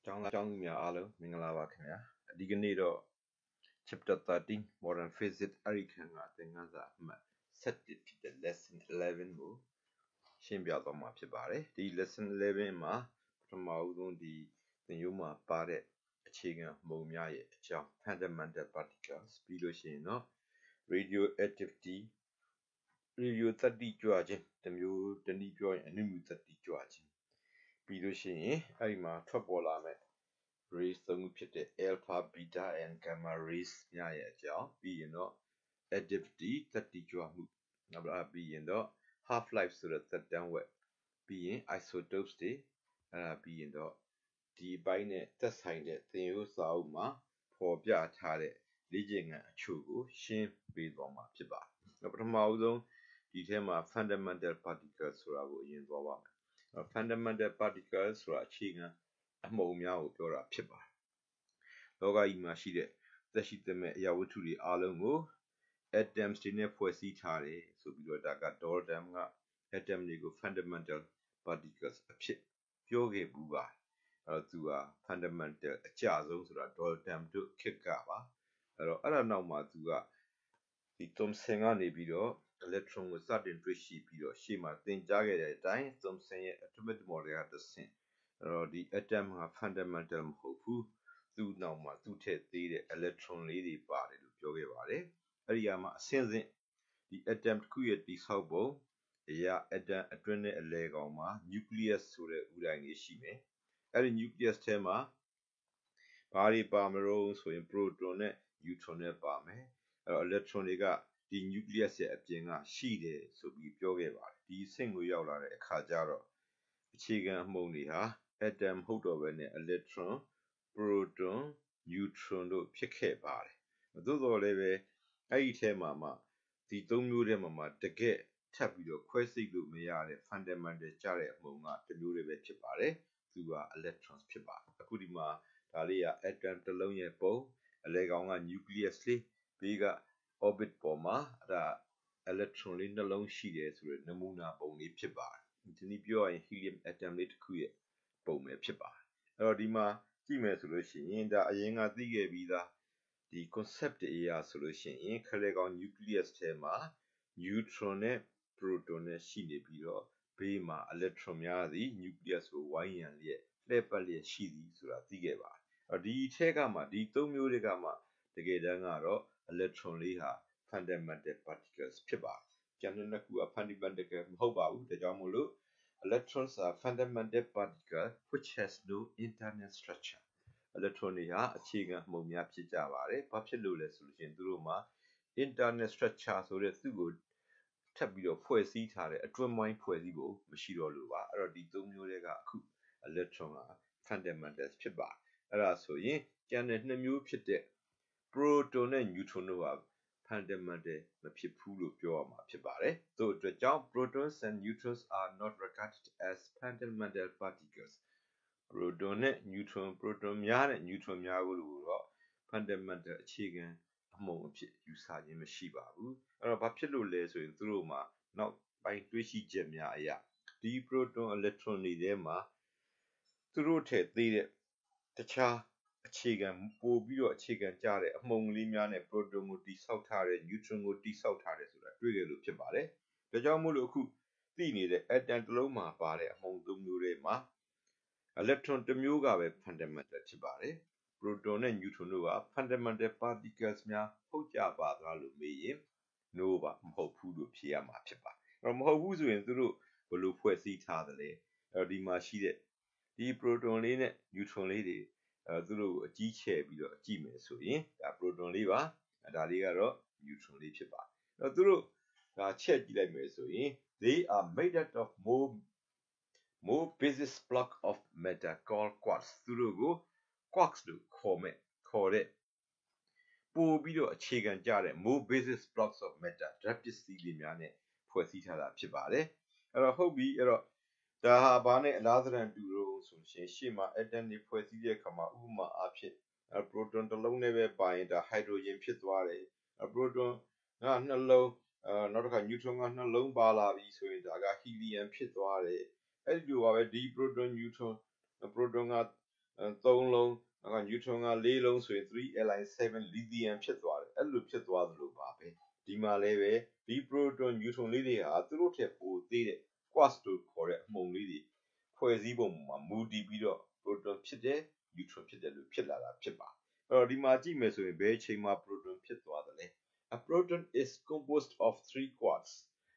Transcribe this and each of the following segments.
Changmya Alo, Mingala Kenya, Dignido, Chapter 13, Modern Physics, Arikanga, Tengaza, set it to the lesson 11 mo, Shimbia Doma Pibare, the lesson 11 ma, from Maudun the Yuma Pare, Chiga, Momiaye, fundamental particles, Piloshino, radioactivity, radio 30 George, the mu, the Nijo, and Nimu 30 George. Piloshi, Arima, Topolame. Rays သုံးခုဖြစ်တဲ့ alpha beta and gamma rays များရဲ့အကြောင်းပြီးရင်တော့ additivity သက်တည်ကြွမှုနောက်ပြီးရင်တော့ half life ဆိုတဲ့သက်တမ်းဝက်ပြီးရင် isotopes တွေပြီးရင်တော့ဒီဘိုင်းနဲ့သက်ဆိုင်တဲ့သင်ရိုးစာအုပ်မှာပေါ်ပြထားတဲ့လေ့ကျင့်ခန်းအချို့ကိုရှင်းပေးသွားမှာဖြစ်ပါတယ်ပထမဦးဆုံးဒီထဲမှာ fundamental particles ဆိုတာကိုအရင်သွားပါမယ်fundamental particles ဆိုတာအခြေခံအမှုံများကိုပြောတာဖြစ်ပါတယ်။လောကကြီးမှာရှိတဲ့သက်ရှိသမဲ့အရာဝတ္ထုတွေအားလုံးကို atoms တွေနဲ့ဖွဲ့စည်းထားတယ်ဆိုပြီးတော့ဒါက Dalton က atom တွေကို fundamental particles အဖြစ်ပြောခဲ့ဘူးပါ။အဲ့တော့သူက fundamental အကျဆုံးဆိုတာ Dalton တို့ခေတ်ကပါ။အဲ့တော့အဲ့ဒါနောက်မှာသူကဒီ Thomson ကနေပြီးတော့ electron ကိုစတင်တွေ့ရှိပြီးတော့ရှေ့မှာသင်ကြားခဲ့တဲ့အတိုင်း Thomson ရဲ့ atomic model ကတစ်ဆင့်အဲ့တော့ဒီ atom က fundamental မဟုတ်ဘူးသူ့နောက်မှာသူ့ထက်သေးတဲ့ electron လေးတွေပါတယ်လို့ပြောခဲ့ပါတယ်အဲ့ဒီမှာအဆင့်ဆင့်ဒီ atom တစ်ခုရဲ့တိဆောက်ပုံအရာ atom အတွင်းနဲ့အလဲကောင်မှာ nucleus ဆိုတဲ့ဥဒိုင်းလေးရှိမယ်အဲ့ဒီ nucleus ထဲမှာဘာတွေပါမလို့ဆိုရင် proton နဲ့ neutron နဲ့ပါမယ်အဲ့တော့ electron တွေကဒီ nucleus ရဲ့အပြင်ကရှိတယ်ဆိုပြီးပြောခဲ့ပါတယ်ဒီအဆင့်ကိုရောက်လာတဲ့အခါကျတော့အခြေခံအမှုံတွေဟာ atom မဟုတ်တော့ဘဲနဲ့ electron, proton, neutron တို့ဖြစ်ခဲ့ပါတယ်။သို့တော်လည်းပဲအဲ့ဒီထဲမှာမှဒီသုံးမျိုးထဲမှာတကယ်ထပ်ပြီးတော့ခွဲစိတ်လို့မရတဲ့ fundamental ကြတဲ့အမှုံကတစ်မျိုးတွေပဲဖြစ်ပါတယ်။သူက electrons ဖြစ်ပါတယ်။အခုဒီမှာဒါလေးက atom တစ်လုံးရဲ့ပုံအလဲကောင်က nucleus လေးဘေးက orbit ပေါ်မှာအဲ့ဒါ electron လေးနှလုံးရှိတယ်ဆိုတဲ့နမူနာပုံလေးဖြစ်ပါတယ်။ဒီနည်းပြောရရင် helium atom လေးတစ်ခုရဲ့ပုံပဲဖြစ်ပါတယ်အဲ့တော့ဒီမှာကြည့်မယ်ဆိုလို့ရှိရင်ဒါအရင်ကသိခဲ့ပြီးသားဒီ concept အရာဆိုလို့ရှိရင်ခလဲကောင် nucleus ထဲမှာ neutron နဲ့ proton နဲ့ရှိနေပြီးတော့ဘေးမှာ electron များသည် nucleus ကိုဝိုင်းရံလျက်လှည့်ပတ်လျက်ရှိသည်ဆိုတာသိခဲ့ပါတယ်အဲ့ဒီအထက်ကမှဒီသုံးမျိုးတွေကမှတကယ်တမ်းကတော့ electron လေးဟာ fundamental particles ဖြစ်ပါတယ်ကျန်တဲ့နှစ်ခုက fundamental မဟုတ်ပါဘူးဒါကြောင့်မို့လို့ Electrons are fundamental particles which has no internal structure. Electron တွေဟာအခြေခံအမှုံများဖြစ်ကြပါတယ်။ဘာဖြစ်လို့လဲဆိုလို့ရှိရင်သူတို့မှာ internal structure ဆိုတဲ့သူ့ကိုထပ်ပြီးတော့ဖွဲ့စည်းထားတဲ့အတွင်းပိုင်းဖွဲ့စည်းပုံမရှိတော့လို့ပါ။အဲ့တော့ဒီသုံးမျိုးတွေကအခု electron ဟာ fundamentals ဖြစ်ပါတယ်။အဲ့ဒါဆိုရင်ကျန်တဲ့နှစ်မျိုးဖြစ်တဲ့ proton နဲ့ neutron တို့ဟာ fundamental မဖြစ်ဘူးလို့ပြောရမှာဖြစ်ပါတယ်။သို့အတွက်ကြောင့် protons and neutrons are not regarded as fundamental particles. Proton နဲ့ neutron, proton များနဲ့ neutron များကိုတော့ fundamental အခြေခံအမှုံအဖြစ်ယူဆခြင်းမရှိပါဘူး။အဲ့တော့ဘာဖြစ်လို့လဲဆိုရင်သူတို့မှာနောက်ပိုင်းတွေးရှိချက်များအရာဒီ proton electron တွေထဲမှာသူတို့ထက်သေးတဲ့တခြားအခြေခံပို့ပြီးတော့အခြေခံကြတဲ့အမှုံလေးများနဲ့ proton ကိုတိဆောက်ထားတဲ့ neutron ကိုတိဆောက်ထားတယ်ဆိုတာတွေ့ကြလို့ဖြစ်ပါတယ်။ဒါကြောင့်မို့လို့အခုသိနေတဲ့ atom တစ်လုံးမှာပါတဲ့အမှုံသုံးမျိုးတွေမှာ electron တစ်မျိုးကပဲ fundamental ဖြစ်ပါတယ်။ proton နဲ့ neutron တို့က fundamental particles များဟုတ်ကြပါသလားလို့မေးရင် no ပါမဟုတ်ဘူးလို့ဖြေရမှာဖြစ်ပါတယ်။အဲ့တော့မဟုတ်ဘူးဆိုရင်သူတို့ဘယ်လိုဖွဲ့စည်းထားသလဲ။အဲ့တော့ဒီမှာရှိတဲ့ဒီ proton လေးနဲ့ neutron လေးတွေသူတို့ကိုအကြီးချဲ့ပြီးတော့ကြည့်မယ်ဆိုရင်ဒါ proton လေးပါဒါလေးကတော့ neutron လေးဖြစ်ပါတယ်။အဲ့တော့သူတို့ဒါချဲ့ကြည့်လိုက်မယ်ဆိုရင် they are made out of more basis block of matter called quarks သူတို့ကို quarks လို့ခေါ်တဲ့ပို့ပြီးတော့အခြေခံကြတဲ့ more basis blocks of matter ဓာတ်ပစ္စည်းတွေများနဲ့ဖွဲ့စည်းထားတာဖြစ်ပါတယ်အဲ့တော့ဟုတ်ပြီအဲ့တော့ဒါဟာဘာနဲ့အလားသဏ္ဍာန်တူတော့ဆိုရှင်ရှေ့မှာ atom တွေဖွဲ့စည်းတဲ့အခါမှာဥပမာအားဖြင့် proton တစ်လုံးနဲ့ပဲပါရင်ဒါ hydrogen ဖြစ်သွားတယ် proton ကနှစ်လုံးနောက်တစ်ခါ neutron ကနှစ်လုံးပါလာပြီဆိုရင်ဒါက helium ဖြစ်သွားတယ်အဲ့ဒီလိုပါပဲဒီ proton neutron proton က 3 လုံးneutron က 4 လုံးဆိုရင် 3li7 lithium ဖြစ်သွားတယ်အဲ့လိုဖြစ်သွားသလိုပါပဲဒီမှာလည်းပဲဒီ proton neutron လေးတွေဟာသူတို့ထက်ပိုသေးတဲ့ quarks လို့ခေါ်တဲ့အမှုန်လေးတွေဖွဲ့စည်းပုံမှာမူတည်ပြီးတော့ proton ဖြစ်တယ် neutron ဖြစ်တယ်လို့ဖြစ်လာတာဖြစ်ပါအဲ့တော့ဒီမှာကြည့်မယ်ဆိုရင်ဘယ်အချိန်မှာ proton ဖြစ်သွားသလဲ A proton is composed of 3 quarks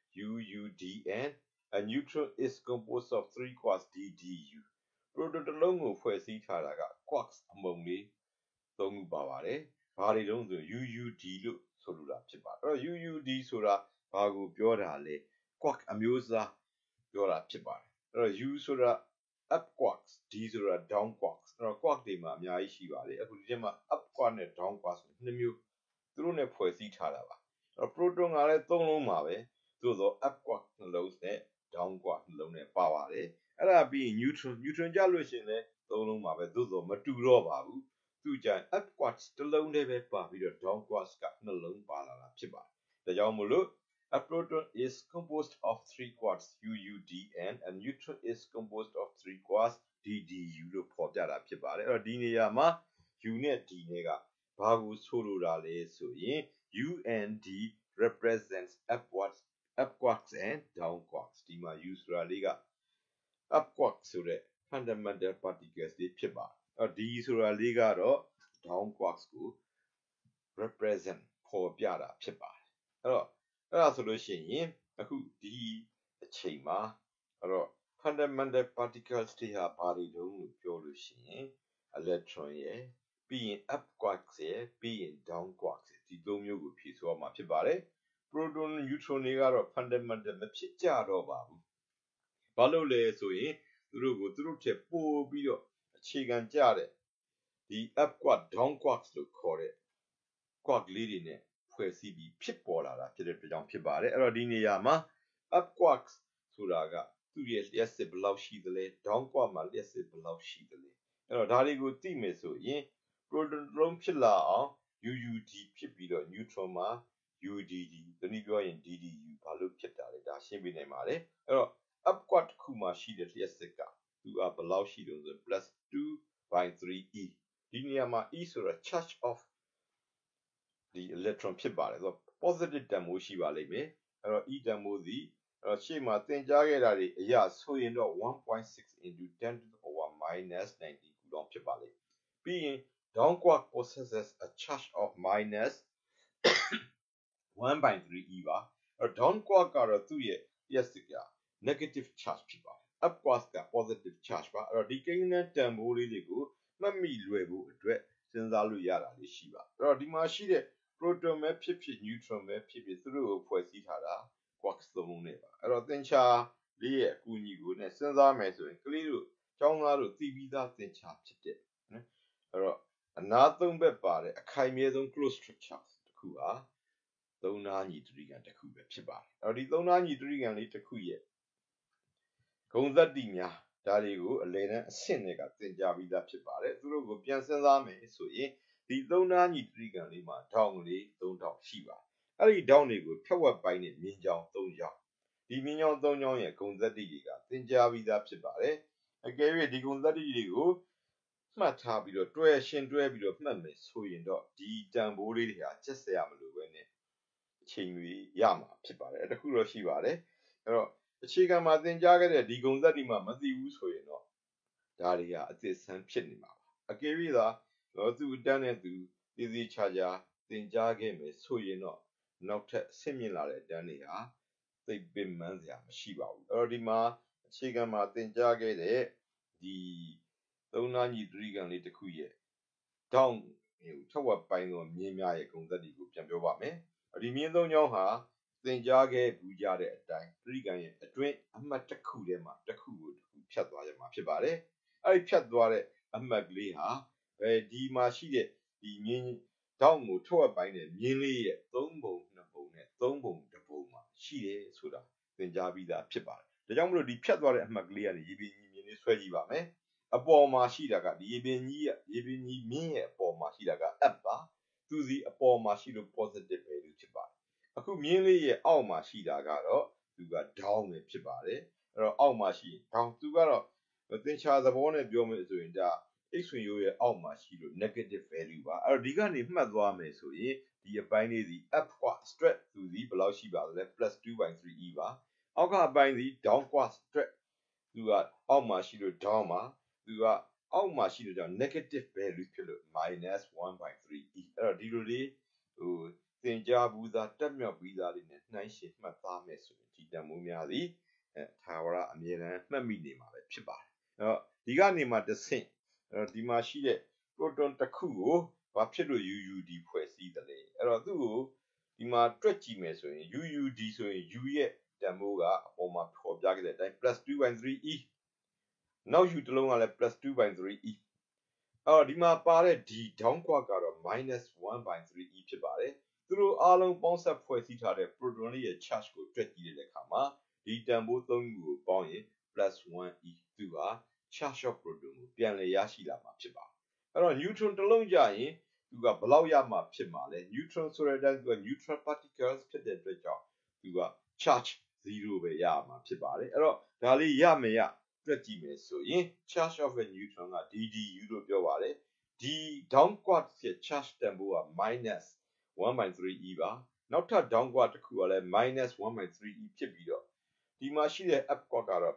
UUDN A neutron is composed of 3 quarks DDU proton တစ်လုံးကိုဖွဲ့စည်းထားတာက quarks အမှုန်လေး၃ခုပါပါတယ်ဘာတွေတုံးဆို UUD လို့ဆိုလိုတာဖြစ်ပါတယ်အဲ့တော့ UUD ဆိုတာဘာကိုပြောတာလဲ quark အမျိုးအစားပြောတာဖြစ်ပါတယ်အဲ့တော့ U ဆိုတာ up quarks D ဆိုတာ down quarks အဲ့တော့ quark တွေမှာအများကြီးရှိပါတယ်အခုဒီထဲမှာ up quark နဲ့ down quark ဆိုနှစ်မျိုးသူတို့နဲ့ဖွဲ့စည်းထားတာပါအဲ့တော့ proton ကလည်း၃လုံးပါပဲသို့သော up quark နှလုံးနဲ့ down quark နှလုံးနဲ့ပါပါတယ်အဲ့ဒါပြီးရင် neutron ကြလို့ရှိရင်လည်း၃လုံးပါပဲသို့သောမတူတော့ပါဘူးသူကြ up quarks တစ်လုံးတည်းပဲပါပြီးတော့ down quarks ကနှလုံးပါလာတာဖြစ်ပါတယ်ဒါကြောင့်မို့လို့A proton is composed of 3 quarks UUDN and neutron is composed of 3 quarks DDU လို့ဖော်ပြတာဖြစ်ပါတယ်အဲ့တော့ဒီနေရာမှာ U နဲ့ D နဲ့ကဘာကိုဆိုလိုတာလဲဆိုရင် U and D represents up quarks and down quarks ဒီမှာ U ဆိုတာလေးက up quarks ဆိုတဲ့ fundamental particles တွေဖြစ်ပါတယ်အဲ့တော့ D ဆိုတာလေးကတော့ down quarks ကို represent ဖော်ပြတာဖြစ်ပါတယ်အဲ့တော့အဲ့ဒါဆိုလို့ရှိရင်အခုဒီအချိန်မှာအဲ့တော့ fundamental particles တွေဟာဘာတွေတုံးလို့ပြောလို့ရှိရင် electron ရယ်ပြီးရင် up quarks ရယ်ပြီးရင် down quarks ရယ်ဒီသုံးမျိုးကိုဖြည့်ဆိုရမှာဖြစ်ပါတယ် proton neutron တွေကတော့ fundamental မဖြစ်ကြတော့ပါဘူးဘာလို့လဲဆိုရင်သူတို့ကိုသူတို့ထက်ပိုပြီးတော့အခြေခံကြတဲ့ဒီ up quark down quarks လို့ခေါ်တဲ့ quark လေးတွေနဲ့ဖွဲ့စည်းပြီးဖြစ်ပေါ်လာတာဖြစ်တဲ့အတွက်ကြောင့်ဖြစ်ပါတယ်အဲ့တော့ဒီနေရာမှာ up quarks ဆိုတာကသူ့ရဲ့လျှက်စစ်ဘယ်လောက်ရှိသလဲ down quark မှာလျှက်စစ်ဘယ်လောက်ရှိသလဲအဲ့တော့ဒါတွေကိုသိမယ်ဆိုရင် proton တစ်လုံးဖြစ်လာအောင် UUD ဖြစ်ပြီးတော့ neutron မှာ UDD တနည်းပြောရင် DDU ဘာလို့ဖြစ်တာလဲဒါရှင်းပြနိုင်ပါတယ်အဲ့တော့ up quark တစ်ခုမှာရှိတဲ့လျှက်စစ်ကသူကဘယ်လောက်ရှိတုံးဆို +2/3e ဒီနေရာမှာ e ဆိုတာ charge of ဒီ electron ဖြစ်ပါတယ်ဆိုတော့ positive တန်ဖိုးရှိပါလိမ့်မယ်အဲ့တော့ e တန်ဖိုးစီအဲ့တော့ရှေ့မှာသင်ကြားခဲ့တာတွေအရာဆိုရင်တော့ 1.6 into 10 to the power minus 90 coulomb ဖြစ်ပါလိမ့်ပြီးရင် down quark possesses a charge of minus 1/3e ပါအဲ့တော့ down quark ကတော့သူ့ရဲ့လျှက်စစ်က negative charge ဖြစ်ပါတယ် up quark က positive charge ပါအဲ့တော့ဒီကိန်းဂဏန်းတန်ဖိုးလေးတွေကိုမှတ်မိလွယ်ဖို့အတွက်စဉ်းစားလို့ရတာလေးရှိပါအဲ့တော့ဒီမှာရှိတဲ့ proton ပဲဖြစ်ဖြစ် neutron ပဲဖြစ်ဖြစ်သူတို့ကိုဖွဲ့စည်းထားတာ quarks သုံးလုံးနဲ့ပါအဲ့တော့သင်္ချာလေးရဲ့အကူအညီကိုနဲ့စဉ်းစားမယ်ဆိုရင်ကလေးတို့ကျောင်းသားတို့သိပြီးသားသင်္ချာဖြစ်တဲ့နော်အဲ့တော့အနာသုံးဘက်ပါတဲ့အခိုင်အမြဲဆုံး close structure တစ်ခုဟာသုံးနာညီတရိကံတစ်ခုပဲဖြစ်ပါတယ်အဲ့တော့ဒီသုံးနာညီတရိကံလေးတစ်ခုရဲ့ဂုဏ်သတ္တိများဒါတွေကိုအလယ်တန်းအဆင့်တွေကသင်ကြားပြီးသားဖြစ်ပါတယ်သူတို့ကိုပြန်စဉ်းစားမယ်ဆိုရင်ဒီသုံးနာညီတရိကံလေးမှာထောင်ကလေး၃ထောင်ရှိပါတယ်အဲ့ဒီထောင်တွေကိုဖြတ်ဝက်ပိုင်းနဲ့မြင်းချောင်း၃ချောင်းဒီမြင်းချောင်း၃ချောင်းရဲ့ဂုဏ်သတ္တိတွေကသင်ကြားပြီးသားဖြစ်ပါတယ်အကယ်၍ဒီဂုဏ်သတ္တိတွေကိုမှတ်ထားပြီးတော့တွဲရှင်တွဲပြီးတော့မှတ်မယ်ဆိုရင်တော့ဒီတန်ဖိုးလေးတွေဟာကျက်စရာမလိုပဲနဲ့အချိန်ကြီးရမှာဖြစ်ပါတယ်တခုတော့ရှိပါတယ်အဲ့တော့အခြေခံမှာသင်ကြားခဲ့တဲ့ဒီဂုဏ်သတ္တိမှမသိဘူးဆိုရင်တော့ဒါတွေဟာအသစ်ဆန်းဖြစ်နေမှာပါအကယ်၍သာသူအတန်းနဲ့သူသေသေးချာချာသင်ကြားခဲ့မယ်ဆိုရင်တော့နောက်ထပ်ဆင့်မြင့်လာတဲ့အတန်းတွေဟာသိပင်ပန်းစရာမရှိပါဘူးအဲ့တော့ဒီမှာအခြေခံမှာသင်ကြားခဲ့တဲ့ဒီသုံးနာညီတရိကံလေးတစ်ခုရဲ့ထောင်ထက်ဝက်ပိုင်းသောမြင်းများရဲ့ဂုဏ်သတ္တိကိုပြန်ပြောပါမယ်ဒီမြင်းသုံးချောင်းဟာသင်ကြားခဲ့ဘူးကြတဲ့အတိုင်းတရိကံရဲ့အတွင်းအမှတ်တစ်ခုထဲမှာတစ်ခုကိုတစ်ခုဖြတ်သွားရမှာဖြစ်ပါတယ်အဲ့ဒီဖြတ်သွားတဲ့အမှတ်ကလေးဟာဒီမှာရှိတဲ့ဒီမြင်းထောင်ကိုထောက်ပိုင်းတဲ့မြင်းလေးရဲ့၃ပုံ2ပုံနဲ့3ပုံ1ပုံမှာရှိတယ်ဆိုတာသင်ကြားပြီးသားဖြစ်ပါတယ်ဒါကြောင့်မလို့ဒီဖြတ်သွားတဲ့အမှတ်ကလေးကနေရေပြင်ကြီးမြင်းလေးဆွဲကြည့်ပါမယ်အပေါ်မှာရှိတာကဒီရေပြင်ကြီးမြင်းရဲ့အပေါ်မှာရှိတာက up ပါသူစီအပေါ်မှာရှိလို့ positive value ဖြစ်ပါတယ်အခုမြင်းလေးရဲ့အောက်မှာရှိတာကတော့သူက down ပဲဖြစ်ပါတယ်အဲ့တော့အောက်မှာရှိ down သူကတော့သင်္ချာသဘောနဲ့ပြောမယ်ဆိုရင်ဒါ X ဝင်ရိုးရဲ့အောက်မှာရှိလို့ negative value ပါအဲ့တော့ဒီကနေမှတ်သွားမယ်ဆိုရင်ဒီအပိုင်းလေးစီ up กว่า stress သူစီဘယ်လောက်ရှိပါလဲ +2/3e ပါအောက်ကအပိုင်းစီ down กว่า stress သူကအောက်မှာရှိလို့ down မှာသူကအောက်မှာရှိလို့ကြောင့် negative value ဖြစ်လို့ -1/3e အဲ့တော့ဒီလိုလေးဟိုသင်ကြားဘူးသားတက်မြောက်ပြီးသားလေးနဲ့နှိုင်းယှဉ်မှတ်သားမယ်ဆိုရင်ဒီတန်ဖိုးများသည်ထာဝရအမြဲတမ်းမှတ်မိနေမှာပဲဖြစ်ပါတယ်အဲ့တော့ဒီကနေမှတစ်ဆင့်အဲ့တော့ဒီမှာရှိတဲ့ proton တစ်ခုကိုဘာဖြစ်လို့ UUD ဖွဲ့စည်းတယ်လဲအဲ့တော့သူ့ကိုဒီမှာတွက်ကြည့်မယ်ဆိုရင် UUD ဆိုရင် U ရဲ့တန်ဖိုးကအပေါ်မှာဖော်ပြခဲ့တဲ့အတိုင်း +2/3e နောက် U တစ်လုံးကလည်း +2/3e အဲ့တော့ဒီမှာပါတဲ့ D down กว่าကတော့ -1/3e ဖြစ်ပါတယ်သူတို့အားလုံးပေါင်းစပ်ဖွဲ့စည်းထားတဲ့ proton လေးရဲ့ charge ကိုတွက်ကြည့်တဲ့အခါမှာဒီတန်ဖိုး3ခုကိုပေါင်းရင် +1e သူဟာ charge of proton ကိုပြန်လည်ရရှိလာမှာဖြစ်ပါတယ်အဲ့တော့ neutron တစ်လုံးကြရင်သူကဘယ်လောက်ရမှာဖြစ်မှာလဲ neutron ဆိုတဲ့အတိုင်းသူက neutral particles ဖြစ်တဲ့အတွက်ကြောင့်သူက charge 0ပဲရမှာဖြစ်ပါတယ်အဲ့တော့ဒါလေးရမရတွက်ကြည့်မယ်ဆိုရင် charge of a neutron က DDU လို့ပြောပါတယ်ဒီ down กว่าရဲ့ charge တန်ဖိုးက -1/3e ပါနောက်ထပ် down กว่าတစ်ခုကလည်း -1/3e ဖြစ်ပြီးတော့ဒီမှာရှိတဲ့ up กว่าကတော့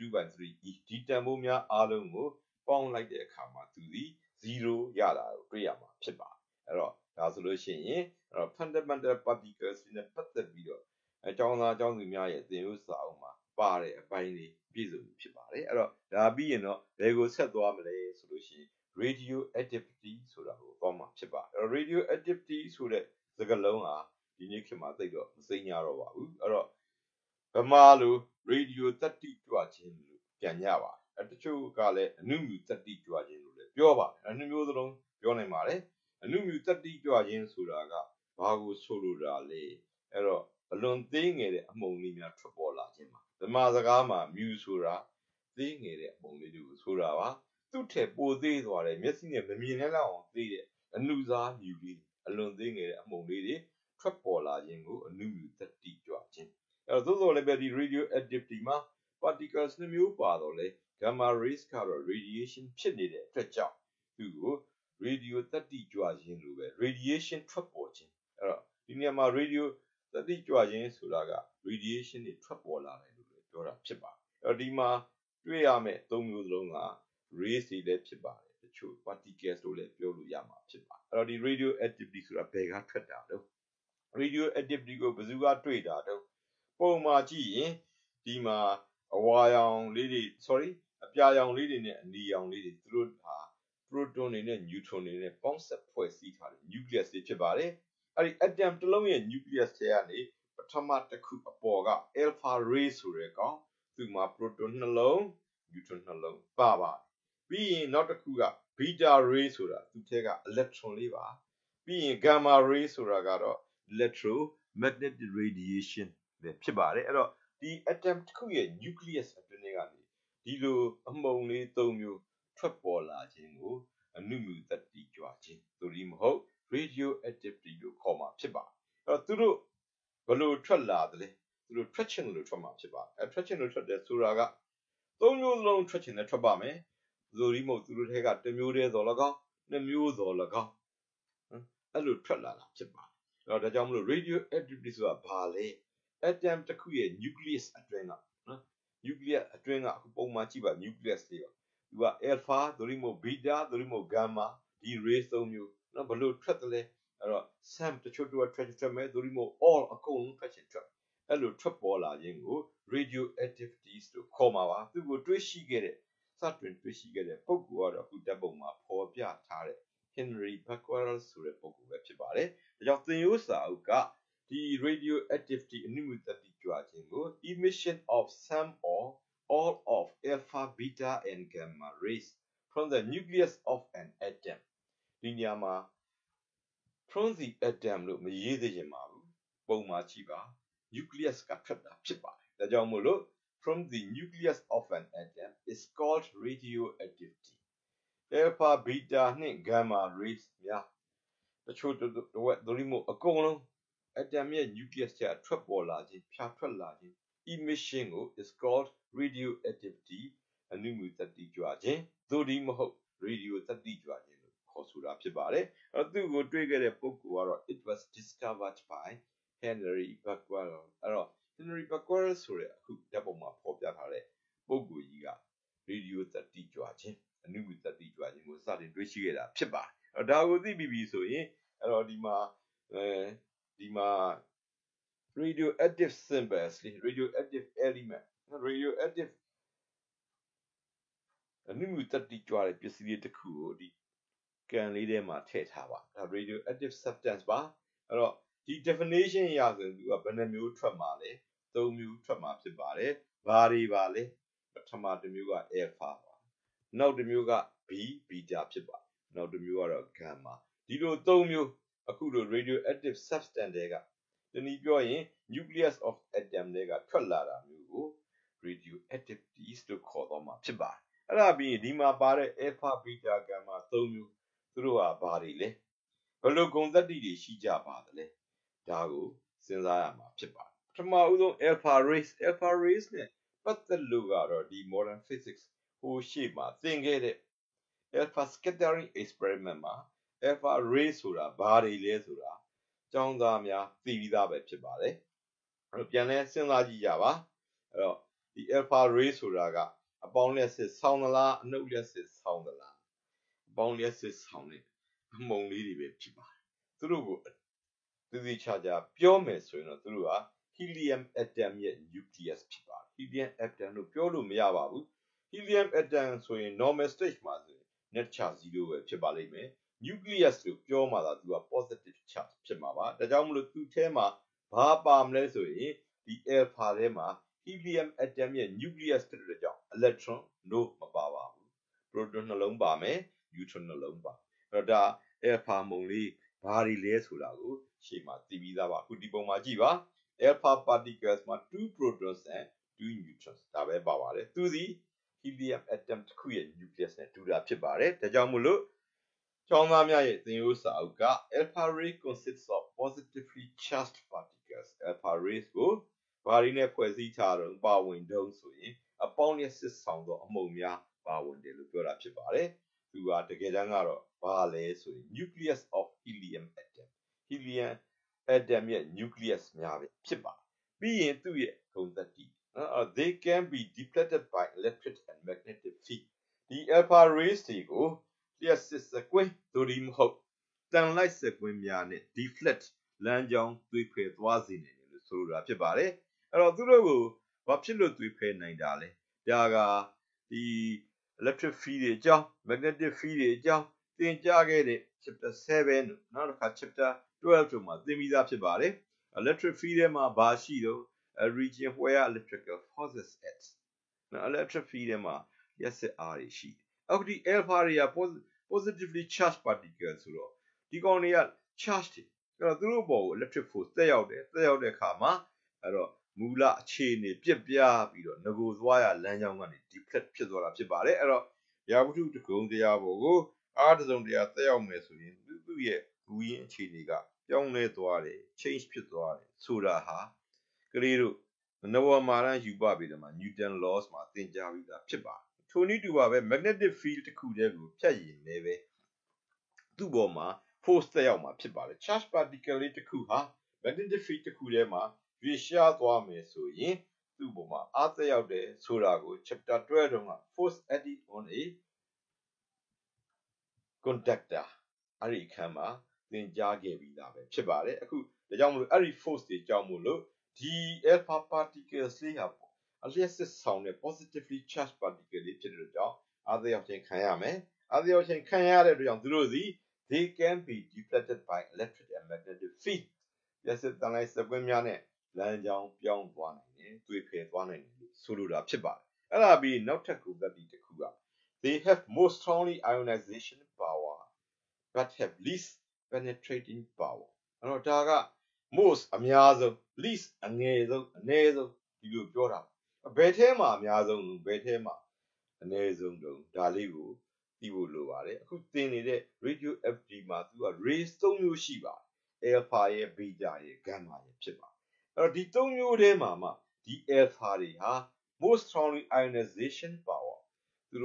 +2/3e ဒီတန်ဖိုးများအားလုံးကိုပေါင်းလိုက်တဲ့အခါမှာသူဒီ0ရတာကိုတွေ့ရမှာဖြစ်ပါတယ်အဲ့တော့ဒါဆိုလို့ရှိရင်အဲ့တော့ fundamental particles နဲ့ပတ်သက်ပြီးတော့အကြောင်းသားအကြောင်းသူများရဲ့သင်ရိုးစာအုပ်မှာပါတဲ့အပိုင်းလေးပြည့်စုံဖြစ်ပါတယ်အဲ့တော့ဒါပြီးရင်တော့ဘယ်ကိုဆက်သွားမလဲဆိုလို့ရှိရင် radioactivity ဆိုတာကိုသွားမှာဖြစ်ပါတယ်အဲ့တော့ radioactivity ဆိုတဲ့စကားလုံးဟာဒီနေ့ခေတ်မှာသိတော့မစိမ့်ကြတော့ပါဘူးအဲ့တော့ဗမာလို radio တတ္တိကြွခြင်းလို့ပြန်ကြပါတယ်တချို့ကလည်းအနုမြူတတ္တိကြွခြင်းလို့လည်းပြောပါတယ်အနှစ်မျိုးစလုံးပြောနိုင်ပါတယ်အနုမြူတတ္တိကြွခြင်းဆိုတာကဘာကိုဆိုလိုတာလဲအဲ့တော့အလွန်သေးငယ်တဲ့အမှုန်လေးများထွက်ပေါ်လာခြင်းပါဓမ္မစကားမှာမြူဆိုတာသေးငယ်တဲ့အမှုန်လေးတွေကိုဆိုတာပါသူ့ထက်ပိုသေးသွားတယ်မျက်စိနဲ့မမြင်နိုင်လောက်အောင်သေးတဲ့အနုစားမြူလေးအလွန်သေးငယ်တဲ့အမှုန်လေးတွေထွက်ပေါ်လာခြင်းကိုအနုမြူတတ္တိကြွခြင်းအဲ့တော့သို့တော်လည်းပဲဒီ radioactivity မှာ particles နှမျိုးပါတော့လေ gamma rays ကတော့ radiation ဖြစ်နေတဲ့အတွက်ကြောင့်သူ့ကို radio တတ္တိကြွခြင်းလို့ပဲ radiation ထွက်ပေါ်ခြင်းအဲ့တော့ဒီနေရာမှာ radio တတ္တိကြွခြင်းဆိုတာက radiation တွေထွက်ပေါ်လာတယ်လို့ပြောတာဖြစ်ပါတယ်အဲ့တော့ဒီမှာတွေ့ရမယ့်သုံးမျိုးစလုံးက rays တွေလည်းဖြစ်ပါတယ်တချို့ particles လို့လည်းပြောလို့ရမှာဖြစ်ပါတယ်အဲ့တော့ဒီ radioactivity ဆိုတာဘယ်ကထွက်တာလဲ radioactivity ကိုဘယ်သူကတွေ့တာတော့ပုံမှာကြည့်ရင်ဒီမှာအဝါရောင်လေးတွေ အပြာရောင်လေးတွေနဲ့အနီရောင်လေးတွေသူတို့ဟာ proton တွေနဲ့ neutron တွေနဲ့ပေါင်းစပ်ဖွဲ့စည်းထားတဲ့ nucleus တွေဖြစ်ပါတယ်အဲ့ဒီ atom တစ်လုံးရဲ့ nucleus ထဲကနေပထမတစ်ခုအပေါ်က alpha ray ဆိုတဲ့ကောင်သူ့မှာ proton 2လုံး neutron 2လုံးပါပါတယ်ပြီးရင်နောက်တစ်ခုက beta ray ဆိုတာသူ့ထဲက electron လေးပါပြီးရင် gamma ray ဆိုတာကတော့ electromagnetic radiation ပဲဖြစ်ပါတယ်အဲ့တော့ဒီ atom တစ်ခုရဲ့ nucleus အတွင်းထဲကနေဒီလိုအမှုန်လေး၃မျိုးထွက်ပေါ်လာခြင်းကိုအနုမြူတတ္တိကြွခြင်းသို့ဒီမဟုတ် radioactivity လို့ခေါ်မှာဖြစ်ပါတယ်အဲ့တော့သူတို့ဘယ်လိုထွက်လာသလဲသူတို့ထွက်ခြင်းလို့ထွက်မှာဖြစ်ပါတယ်အဲ့ထွက်ခြင်းလို့ထွက်တယ်ဆိုတာက၃မျိုးစလုံးထွက်ခြင်းနဲ့ထွက်ပါမယ်သို့ဒီမဟုတ်သူတို့ထဲကတစ်မျိုးတည်းသော၎င်းနှစ်မျိုးသော၎င်းအဲ့လိုထွက်လာတာဖြစ်ပါတယ်အဲ့တော့ဒါကြောင့်မလို့ radioactivity ဆိုတာဘာလဲatom တစ်ခုရဲ့ nucleus အတွင်းကနော် nucleus အတွင်းကအခုပုံမှန်ကြည့်ပါ nucleus လေးပါသူက alpha သို့ဒီမဟုတ် beta သို့ဒီမဟုတ် gamma ဒီ rays ၃မျိုးနော်ဘလို့ထွက်တယ်လဲအဲ့တော့ some တချို့တော့ထွက်မယ်သို့ဒီမဟုတ် all အကုန်လုံးထွက်အဲ့လိုထွက်ပေါ်လာခြင်းကို radioactivity လို့ခေါ်မှာပါသူကိုတွေးရှိခဲ့တဲ့စတင်တွေးရှိခဲ့တဲ့ပုဂ္ဂိုလ်ကတော့အခုဓာတ်ပုံမှာဖော်ပြထားတဲ့ Henry Becquerel ဆိုတဲ့ပုဂ္ဂိုလ်ပဲဖြစ်ပါတယ်ဒါကြောင့်သင်ရိုးစာအုပ်ကဒီ radioactivity အနုမြူတတ္တိကြွခြင်းကို emission of some or all of alpha beta and gamma rays from the nucleus of an atom ဒီနေရာမှာ from the atom လို့မရေးသေးချင်ပါဘူးပုံမှာကြည့်ပါ nucleus ကထွက်တာဖြစ်ပါတယ်ဒါကြောင့်မို့လို့ from the nucleus of an atom is called radioactivity alpha beta နှင့် gamma rays များတချို့တစ်ဝက်သို့မဟုတ်အကုန်လုံး atom ရဲ့ nucleus ထဲကထွက်ပေါ်လာခြင်းဖြာထွက်လာခြင်း emission ကို is called radioactivity အနုမြူတတ္တိကြွခြင်းသို့ဒီမဟုတ် radio သတ္တိကြွခြင်းလို့ခေါ်ဆိုတာဖြစ်ပါတယ်အဲ့တော့သူ့ကိုတွေ့ခဲ့တဲ့ပုဂ္ဂိုလ်ကတော့ it was discovered by Henry Becquerel အဲ့တော့ Henry Becquerel ဆိုတဲ့အခုဓာတ်ပုံမှာဖော်ပြထားတဲ့ပုဂ္ဂိုလ်ကြီးက radio သတ္တိကြွခြင်းအနုမြူသတ္တိကြွခြင်းကိုစတင်တွေ့ရှိခဲ့တာဖြစ်ပါတယ်အဲ့တော့ဒါကိုသိပြီးပြီဆိုရင်အဲ့တော့ဒီမှာ radioactive symbols radioactive element radioactive အနုမြူသတ္တိကြွတဲ့ပစ္စည်းလေးတစ်ခုကိုဒီကန်လေးထဲမှာထည့်ထားပါဒါ radioactive substance ပါအဲ့တော့ဒီ definition အရဆိုရင်သူကဘယ်နှမျိုးထွက်မှာလဲ၃မျိုးထွက်မှာဖြစ်ပါတယ်ဘာတွေပါလဲပထမတစ်မျိုးက alpha ပါနောက်တစ်မျိုးက beta ဖြစ်ပါနောက်တစ်မျိုးကတော့ gamma ဒီလို၃မျိုးအခုလို radioactive substance တွေကတနည်းပြောရင် nucleus of atom တွေကထွက်လာတာမျိုးကို radioactivities လို့ခေါ်တော့မှာဖြစ်ပါတယ်အဲ့ဒါပြီးဒီမှာပါတဲ့ alpha beta gamma ၃မျိုးသူတို့ကဘာတွေလဲဘယ်လိုဂုဏ်သတ္တိတွေရှိကြပါသလဲဒါကိုစဉ်းစားရမှာဖြစ်ပါတယ်ပထမဦးဆုံး alpha rays နဲ့ပတ်သက်လို့ကတော့ဒီ modern physics ဟိုရှေ့မှာသင်ခဲ့တဲ့ alpha scattering experiment မှာ alpha rays ဆိုတာဘာတွေလဲဆိုတာကျောင်းသားများသိပြီးသားပဲဖြစ်ပါတယ်အဲ့တော့ပြန်လဲစဉ်းစားကြည့်ကြပါအဲ့တော့ဒီ alpha rays ဆိုတာကအပေါင်းလျက်စစ်ဆောင်းသလားအနှုတ်လျက်စစ်ဆောင်းသလားအပေါင်းလျက်စစ်ဆောင်းတဲ့အမုံလေးတွေပဲဖြစ်ပါတယ်သူတို့ကိုသေချာပြောမယ်ဆိုရင်တော့သူတို့က helium atom ရဲ့ nucleus ဖြစ်ပါတယ် helium atom လို့ပြောလို့မရပါဘူး helium atom ဆိုရင် normal stage မှာဆိုရင် net charge 0ပဲဖြစ်ပါလိမ့်မယ် nucleus လို့ပြောမှသာသူက positive charge ဖြစ်မှာပါဒါကြောင့်မလို့သူ့ထဲမှာဘာပါမလဲဆိုရင်ဒီ alpha ထဲမှာ helium atom ရဲ့ nucleus ဖြစ်တဲ့ကြောင့် electron no မပါပါဘူး proton နှလုံးပါမယ် neutron နှလုံးပါအဲ့တော့ဒါ alpha မုံလေးဘာတွေလဲဆိုတာကိုရှေ့မှာသိပြီးသားပါအခုဒီပုံမှာကြည့်ပါ alpha particles မှာ2 protons and 2 neutrons ဒါပဲပါပါတယ်သူသည် helium atom တစ်ခုရဲ့ nucleus နဲ့တူတာဖြစ်ပါတယ်ဒါကြောင့်မို့လို့ကျောင်းသားများရဲ့သင်ရိုးစာအုပ်က alpha ray consists of positively charged particles alpha rays ကိုဘာတွေနဲ့ဖွဲ့စည်းထားတော့ပါဝင်တုံးဆိုရင်အပေါင်းလျက်စစ်ဆောင်သောအမှုန်များပါဝင်တယ်လို့ပြောတာဖြစ်ပါတယ်သူကတကယ်တမ်းကတော့ဘာလဲဆိုရင် nucleus of helium atom helium atom ရဲ့ nucleus များပဲဖြစ်ပါတယ်ပြီးရင်သူ့ရဲ့ဂုဏ်သတ္တိthey can be depleted by electric and magnetic field ဒီ alpha rays တွေကိုလျှပ်စစ်စကွင်းသို့ဒီမဟုတ်တန်လိုက်စကွင်းများနဲ့ deflect လမ်းကြောင်းသွေးဖယ်သွားစေနိုင်တယ်လို့ဆိုလိုတာဖြစ်ပါတယ်အဲ့တော့သူတို့ကိုဘာဖြစ်လို့သွေးဖယ်နိုင်တာလဲဒါကဒီ electric field တွေအကြောင်း magnetic field တွေအကြောင်းသင်ကြားခဲ့တဲ့ chapter 7တို့နောက်တစ်ခါ chapter 12တို့မှာသင်ပြီးသားဖြစ်ပါတယ် electric field ထဲမှာဘာရှိတော့ a region where electrical forces act electric field ထဲမှာလျှပ်စစ်အားတွေရှိတယ်အခုဒီ alpha တွေက positively charged particles ဆိုတော့ဒီကောင်တွေက charge တွေအဲ့တော့သူတို့ဘောကို electric force တက်ရောက်တဲ့အခါမှာအဲ့တော့မူလအခြေအနေပြက်ပြားပြီးတော့ငကိုသွားရလမ်းကြောင်းကနေ deflect ဖြစ်သွားတာဖြစ်ပါတယ်အဲ့တော့ရာဝတ္ထုတစ်ခုံတရားဘောကိုအားတစ်စုံတရားတက်ရောက်မယ်ဆိုရင်သူ့ရဲ့ဘူရင်းအခြေအနေကပြောင်းလဲသွားတယ် change ဖြစ်သွားတယ်ဆိုတာဟာကလေးတို့နဝမာရယူပပေတယ်မှာ Newton laws မှာသင်ကြားပြီးသားဖြစ်ပါတယ်ထိုနည်းတူပါပဲ magnetic field တစ်ခုတည်းကိုဖြတ်ရင်လည်းပဲသူ့ပေါ်မှာ force တက်ရောက်မှာဖြစ်ပါတယ် charge particle လေးတစ်ခုဟာ magnetic field တစ်ခုထဲမှာရွေ့ရှားသွားမယ်ဆိုရင်သူ့ပေါ်မှာအားတက်ရောက်တယ်ဆိုတာကို chapter 12တုန်းက force acting on a conductor အဲ့ဒီအခန်းမှာသင်ကြားခဲ့ပြီးသားပဲဖြစ်ပါတယ်အခုဒါကြောင့်မလို့အဲ့ဒီ force တွေကြောင့်မို့လို့ဒီ alpha particles လေးဟာပေါ့အလျှက်စစ်ဆောင်တဲ့ positively charged particle လေးဖြစ်တဲ့ကြောင့်အားတက်ရောက်ခြင်းခံရမယ်အားတက်ရောက်ခြင်းခံရတဲ့အတွက်ကြောင့်သူတို့သည် they can be deflected by electric and magnetic field လျှက်စစ်တန်လိုက်စကွင်းများနဲ့လမ်းကြောင်းပြောင်းသွားနိုင်တယ်သွေးဖယ်သွားနိုင်တယ်လို့ဆိုလိုတာဖြစ်ပါတယ်အဲ့ဒါပြီးနောက်ထပ်ကိုသတ္တိတစ်ခုက they have more strongly ionization power but have least penetrating power အဲ့တော့ဒါက most အများဆုံး least အငယ်ဆုံးအနည်းဆုံးဒီလိုပြောတာဘယ်ထဲမှာအများဆုံးဘယ်ထဲမှာအနည်းဆုံးတုံးဒါလေးကိုသိဖို့လိုပါတယ်အခုသင်နေတဲ့ radioactive မှာသူက rays 3မျိုးရှိပါတယ် alpha ရဲ့ beta ရဲ့ gamma ရဲ့ဖြစ်ပါတယ်အဲ့တော့ဒီ3မျိုးထဲမှာမှဒီ alpha တွေဟာ most strongly ionization power သူတို့က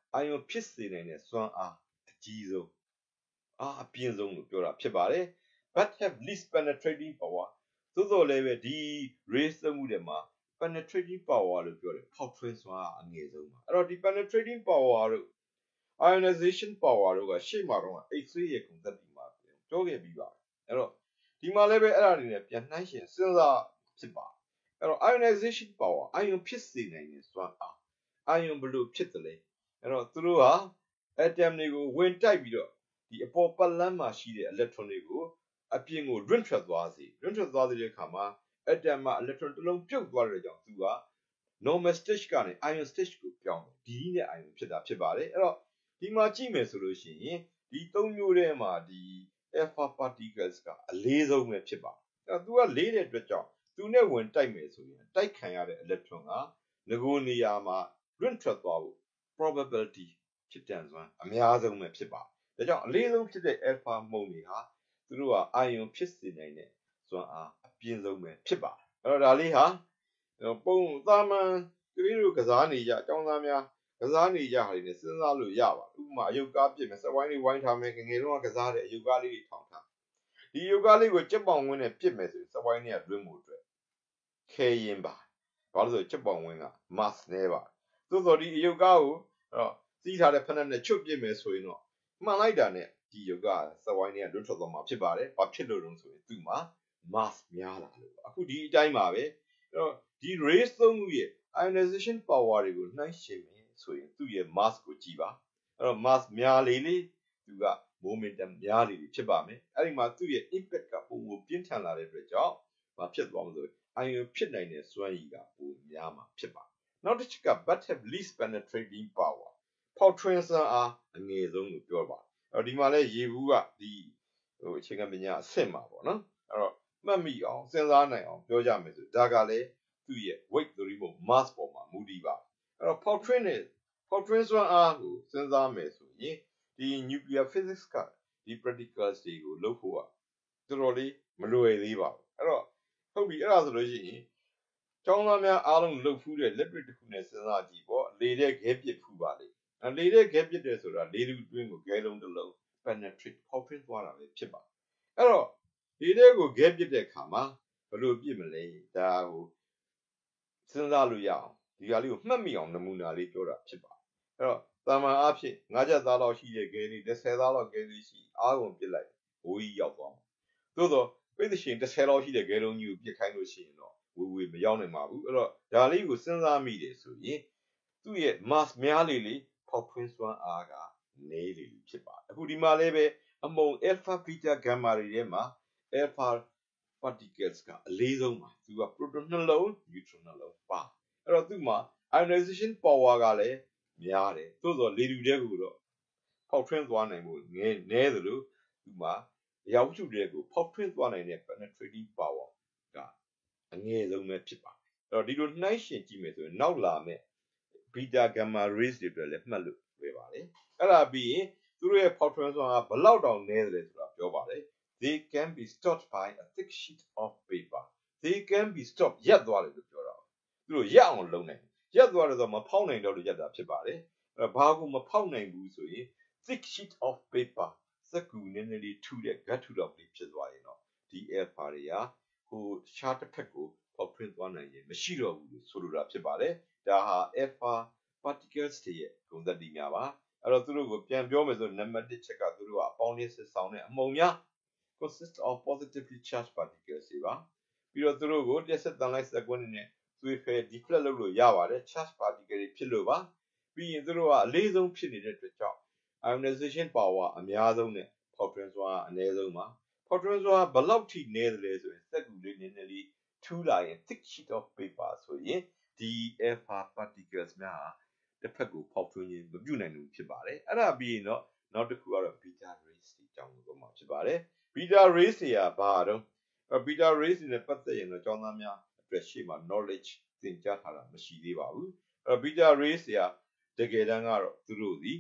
အာယုံဖြစ်စေနိုင်တဲ့စွမ်းအားအကြီးဆုံးအပြင်းဆုံးလို့ပြောတာဖြစ်ပါတယ် but have least penetrating power သို့တော်လည်းပဲဒီ rays သုံးခုထဲမှာ penetrating power လို့ပြောတယ်ဖောက်ထွင်းစွမ်းအားအငယ်ဆုံးပါအဲ့တော့ဒီ penetrating power တို့ ionization power တို့ကရှေ့မှာတော့ X-ray ရဲ့ concept ဒီမှာပြောခဲ့ပြီးပါအဲ့တော့ဒီမှာလည်းပဲအဲ့ဒါတွေနဲ့ပြန်နှိုင်းရှင်စဉ်းစားဖြစ်ပါအဲ့တော့ ionization power အာယုံဖြစ်စေနိုင်တဲ့စွမ်းအားအာယုံဘယ်လိုဖြစ်တယ်လဲအဲ့တော့သူတို့ဟာ atom တွေကိုဝင်တိုက်ပြီးတော့ဒီအပေါ်ပတ်လမ်းမှာရှိတဲ့ electron တွေကိုအပြင်ကို run ထွက်သွားစေတဲ့အခါမှာ atom မှာ electron တစ်လုံးပြုတ်သွားတဲ့ကြောင့်သူက normal stage ကနေ ion stage ကိုပြောင်းတယ်ဒီနဲ့ ion ဖြစ်တာဖြစ်ပါတယ်အဲ့တော့ဒီမှာကြည့်မယ်ဆိုလို့ရှိရင်ဒီ၃မျိုးထဲမှာဒီ alpha particles ကအလေးဆုံးပဲဖြစ်ပါတယ်အဲ့တော့သူကလေးတဲ့အတွက်ကြောင့်သူနဲ့ဝင်တိုက်မယ်ဆိုရင်တိုက်ခံရတဲ့ electron ကငကိုနေရာမှာ run ထွက်သွားဖို့ probability ဖြစ်တန်စွမ်းအများဆုံးပဲဖြစ်ပါတယ်ဒါကြောင့်အလေးဆုံးဖြစ်တဲ့ alpha မုန်တွေဟာသူတို့က ion ဖြစ်စေနိုင်တဲ့စွမ်းအားအပြင်းဆုံးပဲဖြစ်ပါတယ်အဲ့တော့ဒါလေးဟာပုံသာမန်ကလေးတို့ကစားနေကြအကြောင်းသားများကစားနေကြဟာတွေနဲ့စဉ်းစားလို့ရပါတယ်ဥပမာအယုတ်ကားပြစ်မယ်စက်ဝိုင်းလေးဝိုင်းထားမယ်ငငယ်တော့ကစားတဲ့အယုတ်ကားလေးတွေထောင်ထားဒီအယုတ်ကားလေးကိုကြက်ပေါင်ဝင်းနဲ့ပြစ်မယ်ဆိုရင်စက်ဝိုင်းလေးကတွင်းမှုအတွက်ခဲရင်ပါဘာလို့ဆိုကြက်ပေါင်ဝင်းက mass နဲပါသို့တော်ဒီအယုတ်ကားကိုစီးထားတဲ့ဖက်နှက်နဲ့ချွတ်ပြစ်မယ်ဆိုရင်တော့မှန်လိုက်တာနဲ့ဒီယုတ်ကားစက်ဝိုင်းလေးကလွတ်ထွက်သွားမှာဖြစ်ပါတယ်ဘာဖြစ်လို့လဲဆိုရင်သူ့မှာ mass များလာလို့အခုဒီအတိုင်းပါပဲအဲ့တော့ဒီ rays သုံးခုရဲ့ ionization power တွေကိုနှိုင်းယှဉ်မယ်ဆိုရင်သူ့ရဲ့ mass ကိုကြည့်ပါအဲ့တော့ mass များလေသူက momentum များလေဖြစ်ပါမယ်အဲ့ဒီမှာသူ့ရဲ့ impact ကပုံကိုပြင်းထန်လာတဲ့အတွက်ကြောင့်ဘာဖြစ်သွားမလို့ ion ဖြစ်နိုင်တဲ့စွမ်းရည်ကပိုများမှာဖြစ်ပါနောက်တစ်ချက်က but have least penetrating power ဖောက်ထွင်းစွမ်းအားအငယ်ဆုံးလို့ပြောပါအဲ့တော့ဒီမှာလဲရေဘူးကဒီအခြေခံပညာအဆင့်မှာပေါ့နော်အဲ့တော့မှတ်မိအောင်စဉ်းစားနိုင်အောင်ပြောကြမယ်ဆိုဒါကလည်းသူ့ရဲ့ weight သို့မဟုတ် mass ပေါ်မှာမူတည်ပါအဲ့တော့ဖောက်ထွင်းစွမ်းအားကိုစဉ်းစားမယ်ဆိုရင်ဒီ nuclear physics ကဒီ practicals တွေကိုလုပ်ဖို့ကတော်တော်လေးမလွယ်သေးပါဘူးအဲ့တော့ဟုတ်ပြီအဲ့ဒါဆိုလို့ရှိရင်ကျောင်းသားများအားလုံးလုပ်ဖူးတဲ့ liquid တစ်ခုနဲ့စဉ်းစားကြည့်ပေါ့လေတဲ့ခဲပစ်ဖူးပါလေလေတဲ့ခဲပစ်တယ်ဆိုတာလေလူတွင်းကိုခဲလုံးတစ်လုံး penetrate ဖောက်ထွင်းသွားတာပဲဖြစ်ပါအဲ့တော့ဒီတဲ့ကိုခဲပစ်တဲ့အခါမှာဘယ်လိုပစ်မလဲဒါကိုစဉ်းစားလို့ရအောင်ဒီဟာလေးကိုမှတ်မိအောင်နမူနာလေးပြောတာဖြစ်ပါအဲ့တော့တာမန်အားဖြင့်9ချက်သားလောက်ရှိတဲ့ခဲလေး10သားလောက်ခဲလေးရှိအားကုန်ပစ်လိုက်ဘိုးကြီးရောက်သွားမှာသို့တော့ပိတ်ရှင်10လောက်ရှိတဲ့ခဲလုံးကြီးကိုပစ်ခိုင်းလို့ရှိရင်တော့ဝေမရောက်နိုင်ပါဘူးအဲ့တော့ဒါလေးကိုစဉ်းစားမိတယ်ဆိုရင်သူ့ရဲ့ mass များလေဖောက်ထွင်းစွမ်းအားကနည်းလေဖြစ်ပါအခုဒီမှာလည်းပဲအမုံ alpha beta gamma တွေထဲမှာ alpha particles ကအလေးဆုံးပါသူက proton နှလုံး neutron နှလုံးပါအဲ့တော့သူ့မှာ ionization power ကလည်းများတယ်သို့သောလေထုတဲကိုတော့ဖောက်ထွင်းသွားနိုင်ဖို့နည်းသလိုသူ့မှာအရာဝတ္ထုတွေကိုဖောက်ထွင်းသွားနိုင်တဲ့ penetrating power ကအငယ်ဆုံးပဲဖြစ်ပါတယ်အဲ့တော့ဒီလိုနှိုင်းယှဉ်ကြည့်မယ်ဆိုရင်နောက်လာမယ့် beta gamma rays တွေအတွက်လည်းမှတ်လို့လွယ်ပါတယ်အဲ့ဒါပြီးရင်သူတို့ရဲ့ဖောက်ထွင်းစွမ်းကဘလောက်တောင်နည်းတယ်ဆိုတာပြောပါတယ် they can be stopped by a thick sheet of paper they can be stopped ရပ်သွားတယ်လို့ပြောတာသူတို့ရပ်အောင်လုပ်နိုင်ရပ်သွားတယ်ဆိုတော့မဖောက်နိုင်တော့လို့ရပ်တာဖြစ်ပါတယ်အဲ့ဘာကိုမဖောက်နိုင်ဘူးဆိုရင် thick sheet of paper စက္ကူနည်းနည်းလေးထူတဲ့ gut ထူတော့လေးဖြစ်သွားရင်တော့ဒီ alpha တွေကဟိုခြားတစ်ဖက်ကိုဖောက်ထွင်းသွားနိုင်ရင်မရှိတော့ဘူးလို့ဆိုလိုတာဖြစ်ပါတယ်ဒါဟာ alpha particles တွေရဲ့ဂုဏ်သတ္တိများပါအဲ့တော့သူတို့ကိုပြန်ပြောမယ်ဆိုနံပါတ်1ချက်ကသူတို့ကအပေါင်းလေးစစ်ဆောင်တဲ့အမုံများ consist of positively charged particles တွေပါပြီးတော့သူတို့ကိုတက်ဆက်တန်လိုက်စက်ကွန်းနဲ့သွေးဖယ် deflect လုပ်လို့ရပါတယ် charged particle တွေဖြစ်လို့ပါပြီးရင်သူတို့ကအလေးဆုံးဖြစ်နေတဲ့အတွက်ကြောင့် ionization power အများဆုံးနဲ့ဖောက်ထွင်းစွမ်းအနည်းဆုံးပါဖောက်ထွင်းစွမ်းဘယ်လောက်ထိနည်းတယ်လဲဆိုရင်စက်ကူလေးနည်းနည်းလေးထူလာရင် thick sheet of paper ဆိုရင်ဒီ alpha particles များတစ်ဖက်ကိုဖောက်ထွင်းခြင်းမပြုနိုင်ဘူးဖြစ်ပါတယ်အဲ့ဒါပြီးရင်တော့နောက်တစ်ခုကတော့ beta rays တွေအကြောင်းကိုမှဖြစ်ပါတယ် beta rays တွေကဘာတော့ beta rays တွေနဲ့ပတ်သက်ရင်တော့ကျောင်းသားများအတွက်ရှေ့မှာ knowledge သင်ကြားထားတာမရှိသေးပါဘူးအဲ့ beta rays တွေကတကယ်တမ်းကတော့သူတို့ဒီ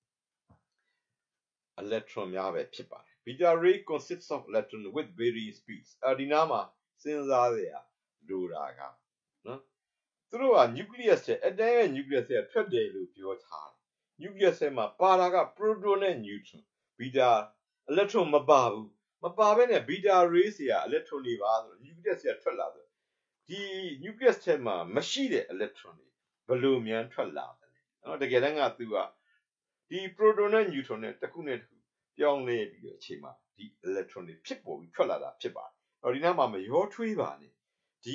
electron များပဲဖြစ်ပါတယ် beta ray consists of electron with varying speeds ဒီနားမှာစဉ်းစားရလိုတာကနော်သူတို့က nucleus ရဲ့ atom ရဲ့ nucleus ရဲ့ထွက်တယ်လို့ပြောထားတယ် nucleus ထဲမှာပါတာက proton နဲ့ neutron beta electron မပါဘူးမပါဘဲနဲ့ beta rays တွေက electron တွေပါဆိုတော့ nucleus ကထွက်လာဆိုဒီ nucleus ထဲမှာမရှိတဲ့ electron တွေဘယ်လိုမြန်ထွက်လာတယ်နော်တကယ်တမ်းကသူကဒီ proton နဲ့ neutron နဲ့တစ်ခုနဲ့တစ်ခုပြောင်းလဲပြီးတော့အချိန်မှာဒီ electron တွေဖြစ်ပေါ်ပြီးထွက်လာတာဖြစ်ပါတယ်အဲ့တော့ဒီနားမှာမရောထွေးပါနဲ့ဒီ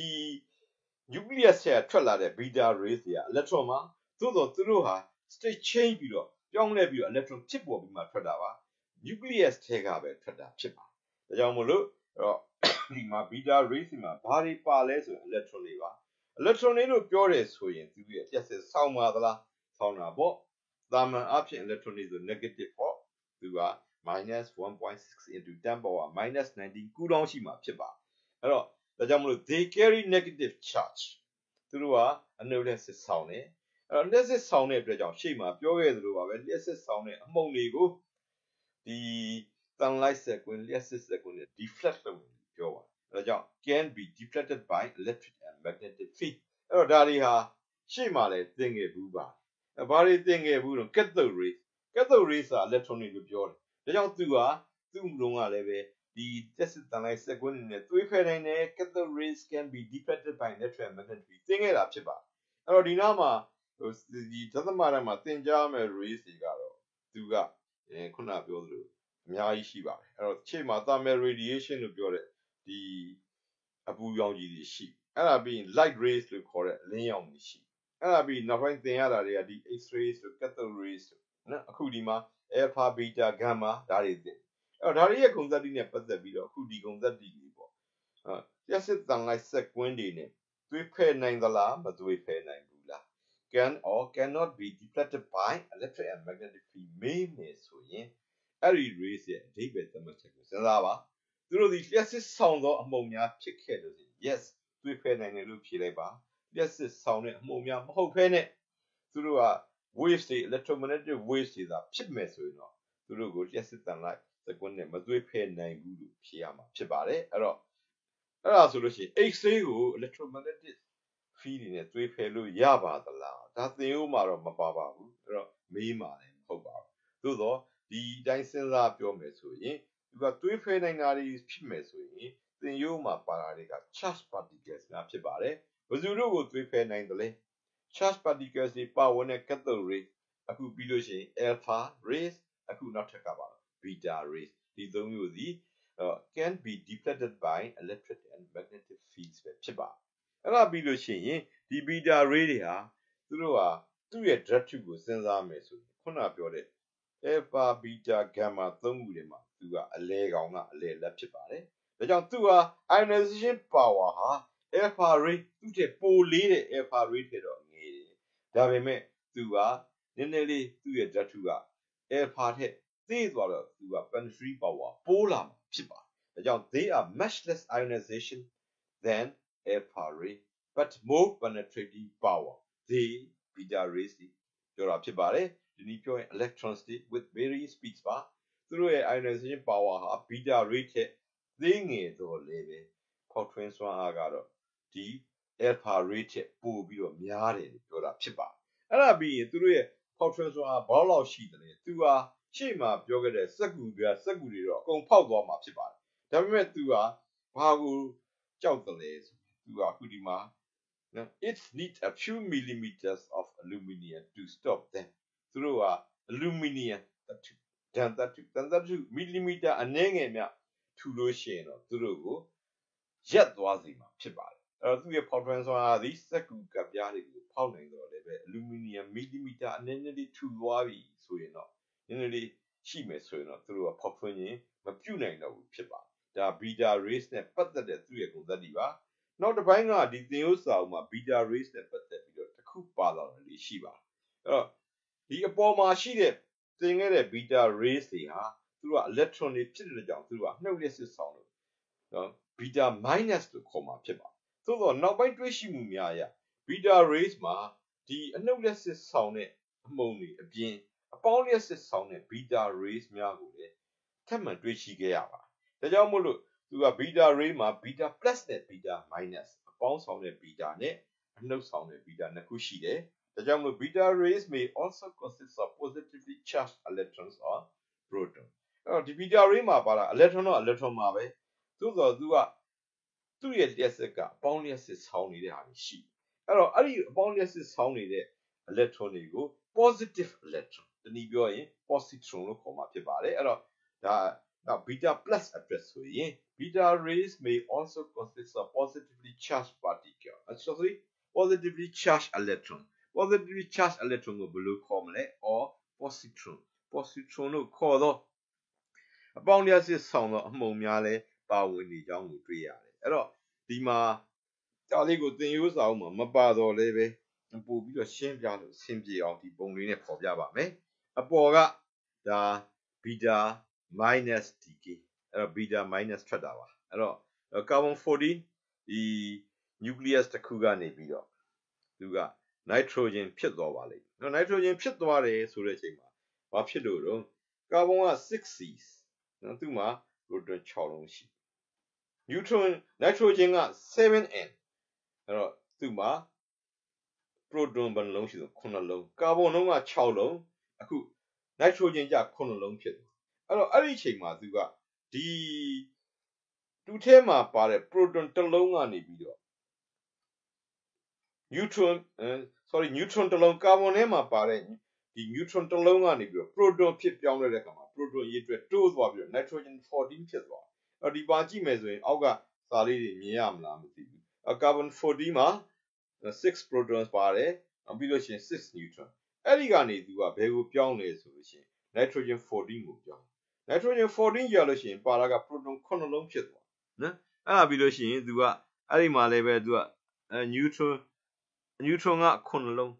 nucleus ထဲကထွက်လာတဲ့ beta rays တွေက electron မှာသို့တော့သူတို့ဟာ state change ပြီးတော့ပြောင်းလဲပြီးတော့ electron ဖြစ်ပေါ်ပြီးမှထွက်တာပါ nucleus ထဲကပဲထွက်တာဖြစ်ပါတယ်ဒါကြောင့်မို့လို့ဒီမှာ beta rays မှာဘာတွေပါလဲဆိုရင် electron တွေပါ electron တွေလို့ပြောတယ်ဆိုရင်သူရဲ့လျှက်စစ်ဆောင်းပါသလားဆောင်းတာပေါ့သာမန်အဖြစ် electron တွေဆို negative ပေါ့သူက minus 1.6 into 10 power minus 19 ကူလောင်ရှိမှာဖြစ်ပါအဲ့တော့ဒါကြောင့်မလို့ they carry negative charge သူတို့ကအနုလျှက်စစ်ဆောင်းတယ်အဲ့တော့လျှက်စစ်ဆောင်းတဲ့အတွက်ကြောင့်ရှေ့မှာပြောခဲ့သလိုပါပဲလျှက်စစ်ဆောင်းတဲ့အမှုန်တွေကိုဒီ sunlight စက်ကွင်းလျှက်စစ်စက်ကွင်းနဲ့ deflect လုပ်ပြောပါဒါကြောင့် can be deflected by electric and magnetic field အဲ့တော့ဒါတွေဟာရှေ့မှာလည်းသင်ခဲ့ဘူးပါဘာတွေသင်ခဲ့ဘူးတော့ cathode rays cathode rays က electron တွေလို့ပြောတယ်ဒါကြောင့်သူ့လုံးကလည်းပဲဒီတက်စစ်တန်လိုက်စက်ကွင်းတွေနဲ့သွေးဖယ်နိုင်တယ် cathode rays can be deflected by electric and magnetic field သင်ခဲ့တာဖြစ်ပါအဲ့တော့ဒီနားမှာဒီသသမရမှာသင်ကြားမယ် rays တွေကတော့သူကခုနပြောသလိုအများကြီးရှိပါတယ်အဲ့တော့ရှေ့မှာ thermal radiation လို့ပြောတဲ့ဒီအပူရောင်ကြီးတွေရှိအဲ့ဒါပြီး light rays လို့ခေါ်တဲ့အလင်းရောင်တွေရှိအဲ့ဒါပြီးနောက်ပိုင်းသင်ရတာတွေကဒီ X-rays လို့ cathode rays နော်အခုဒီမှာ alpha beta gamma ဒါတွေသင်အဲ့တော့ဒါတွေရဲ့ဂုဏ်သတ္တိနဲ့ပတ်သက်ပြီးတော့အခုဒီဂုဏ်သတ္တိတွေပေါ့လျှက်စစ်တန်လိုက်စက်ကွင်းတွေနဲ့သွေးဖယ်နိုင်သလားမသွေးဖယ်နိုင်ဘူးလား can or cannot be deflected by electric and magnetic field မေးမယ်ဆိုရင်အဲ့ဒီ rays ရဲ့အဓိပ္ပာယ်သတ်မှတ်ချက်ကိုစဉ်းစားပါသူတို့ဒီလျှက်စစ်ဆောင်သောအမှုန်များဖြစ်ခဲ့လို့ yes သွေးဖယ်နိုင်တယ်လို့ဖြေလိုက်ပါလျှက်စစ်ဆောင်တဲ့အမှုန်များမဟုတ်ဘဲနဲ့သူတို့က waves တွေ electromagnetic waves တွေသာဖြစ်မယ်ဆိုရင်တော့သူတို့ကိုလျှက်စစ်တန်လိုက်စကွန်းနဲ့မသွေးဖယ်နိုင်ဘူးလို့ဖြေရမှာဖြစ်ပါတယ်အဲ့ဒါဆိုလို့ရှိရင် X-ray ကို electromagnetic field တွေနဲ့သွေးဖယ်လို့ရပါသလားဒါသင်ရိုးမှာတော့မပါပါဘူးအဲ့တော့မေးမှာလည်းမဟုတ်ပါဘူးသို့တော့ဒီအတိုင်းစဉ်းစားပြောမယ်ဆိုရင်သူကသွေးဖယ်နိုင်တာတွေဖြစ်မယ်ဆိုရင်သင်ရိုးမှာပါတာတွေက charge particles များဖြစ်ပါတယ်ဘယ်သူတို့ကိုသွေးဖယ်နိုင်တယ်လဲ charge particles တွေပါဝင်တဲ့ cathode rays အခုပြီးလို့ရှိရင် alpha rays အခုနောက်ထပ်ကပါတော့ beta rays ဒီသုံးမျိုးစီcan be deflected by electric and magnetic fields ပဲဖြစ်ပါအဲ့ဒါပြီးလို့ရှိရင်ဒီ beta ray တွေဟာသူတို့ဟာသူ့ရဲ့ဓာတ်ထုကိုစဉ်းစားမယ်ဆိုရင်ခုနပြောတဲ့ alpha beta gamma သုံးခုထဲမှာသူကအလဲကောင်ကအလဲလက်ဖြစ်ပါတယ်ဒါကြောင့်သူဟာ ionization power ဟာ alpha ray သူ့ရဲ့ပိုလေးတဲ့ alpha ray တွေတော့ငယ်တယ်ဒါပေမဲ့သူကနည်းနည်းလေးသူ့ရဲ့ဓာတ်ထုက alpha ထက်သေးသွားတော့သူက penetrating power ပိုလာမှာဖြစ်ပါတယ်ဒါကြောင့် they are much less ionization than alpha ray but more penetrating power they beta rays ပြောတာဖြစ်ပါတယ်ဒီနည်းပြောရင် electrons တွေ with varying speeds ပါသူတို့ရဲ့ ionization power ဟာ beta ray ထက်သေးငယ်တော့လေပဲဖောက်ထွင်းစွမ်းအားကတော့ဒီ alpha ray ထက်ပိုပြီးတော့များတယ်လို့ပြောတာဖြစ်ပါတယ်အဲ့ဒါပြီးရင်သူတို့ရဲ့ဖောက်ထွင်းစွမ်းအားဘယ်လောက်ရှိသလဲသူဟာရှေ့မှာပြောခဲ့တဲ့စက္ကူတွေတော့အကုန်ဖောက်သွားမှာဖြစ်ပါတယ်ဒါပေမဲ့သူကဘာကိုကြောက်တယ်လဲဆိုသူကအခုဒီမှာ it needs a few millimeters of aluminum to stop them သူတို့က aluminum တန်တထု millimeter အနည်းငယ်မြထူလို့ရှိရင်တော့သူတို့ကိုရက်သွားစေမှာဖြစ်ပါတယ်အဲ့တော့သူရဲ့ဖောက်ထွင်းစွမ်းအားသည်စက္ကူကပ်ပြားတွေကိုဖောက်နိုင်တော့လည်းပဲ aluminum millimeter အနည်းငယ်လေးထူသွားပြီဆိုရင်တော့နည်းနည်းလေးရှိမယ်ဆိုရင်တော့သူတို့ကဖောက်ထွင်းရင်မပြုတ်နိုင်တော့ဘူးဖြစ်ပါတယ်ဒါ beta rays နဲ့ပတ်သက်တဲ့သူရဲ့ဂုဏ်သတ္တိပါနောက်တစ်ပိုင်းကဒီသင်ရိုးစာအုပ်မှာ beta rays နဲ့ပတ်သက်ပြီးတော့တစ်ခုပါလာတယ်လေးရှိပါတယ်အဲ့တော့ဒီအပေါ်မှာရှိတဲ့သင်ခဲ့တဲ့ beta rays တွေဟာသူတို့က electron တွေဖြစ်တဲ့ကြောင့်သူတို့ကနှုတ်လျှက်စစ်ဆောင်လို့နော် beta minus လို့ခေါ်မှာဖြစ်ပါတယ်သို့တော့နောက်ပိုင်းတွေးရှိမှုများအရ beta rays မှာဒီအနှုတ်လျှက်စစ်ဆောင်တဲ့အမှုန်တွေအပြင်အပေါင်းလျှက်စစ်ဆောင်တဲ့ beta rays များကိုလည်းထပ်မံတွေးရှိခဲ့ရပါတယ်ဒါကြောင့်မို့လို့သူက beta ray မှာ beta plus နဲ့ beta minus အပေါင်းဆောင်တဲ့ beta နဲ့အနှုတ်ဆောင်တဲ့ beta နှစ်ခုရှိတယ် The example beta rays may also consist of positively charged electrons or proton. The beta ray မှာပါတာ electron တော့ electron မှာပဲသို့တော့သူ့ရဲ့လျှက်စစ်ကအပေါင်းလျှက်စစ်ဆောင်းနေတဲ့ဟာရှိအဲ့တော့အဲ့ဒီအပေါင်းလျှက်စစ်ဆောင်းနေတဲ့ electron တွေကို positive electron တနည်းပြောရင် positron လို့ခေါ်မှာဖြစ်ပါတယ်အဲ့တော့ဒါ beta plus address ဆိုရင် beta rays may also consist of positively charged particle sorry positively charged electron positively charged electron ကိုဘယ်လိုခေါ်မလဲ or positron လို့ခေါ်တော့အပေါင်းလျှက်စစ်ဆောင်းသောအမှုန်များလဲပါဝင်နေကြောင်းကိုတွေ့ရတယ်အဲ့တော့ဒီမှာဒါလေးကိုသင်ရိုးစာအုပ်မှာမပါတော့လဲပဲပို့ပြီးတော့ရှင်းပြလို့ဆင်ပြေအောင်ဒီပုံလေးနဲ့ဖော်ပြပါမယ်အပေါ်ကဒါ beta minus decay အဲ့တော့ beta minus ထွက်တာပါအဲ့တော့ carbon 14ဒီ nucleus တစ်ခုကနေပြီးတော့သူက nitrogen ဖြစ်သွားပါလိမ့်မယ် nitrogen ဖြစ်သွားတယ်ဆိုတဲ့အချိန်မှာဘာဖြစ်လို့တော့ carbon က 6Cs နော်သူ့မှာ proton 6လုံးရှိ nitrogen က 7N အဲ့တော့သူ့မှာ proton ဘယ်နှလုံးရှိတော့9လုံး carbon လုံးက6လုံးအခု nitrogen ကြ9လုံးဖြစ်တယ်အဲ့တော့အဲ့ဒီအချိန်မှာသူကဒီသူ့ထဲမှာပါတဲ့ proton တစ်လုံးကနေပြီးတော့ neutron တစ်လုံး carbon ထဲမှာပါတဲ့ဒီ neutron တစ်လုံးကနေပြီးတော့ proton ဖြစ်ပြောင်းလဲတဲ့အခါမှာ proton အရေးအတွက်တိုးသွားပြီးတော့ nitrogen 14ဖြစ်သွားအဲ့ဒီပါကြည့်မယ်ဆိုရင်အောက်ကစာလေးတွေမြင်ရမလားမသိဘူး carbon 14မှာ6 protons ပါတယ်ပြီးလို့ရှိရင်6 neutron အဲ့ဒီကနေသူကဘယ်ကိုပြောင်းလဲဆိုလို့ရှိရင် nitrogen 14ကိုပြောင်း nitrogen 14ရလို့ရှိရင်ပါလာက proton 9လုံးဖြစ်သွားနော်အဲ့ဒါပြီးလို့ရှိရင်သူကအဲ့ဒီမှာလည်းပဲသူကneutron က9လုံး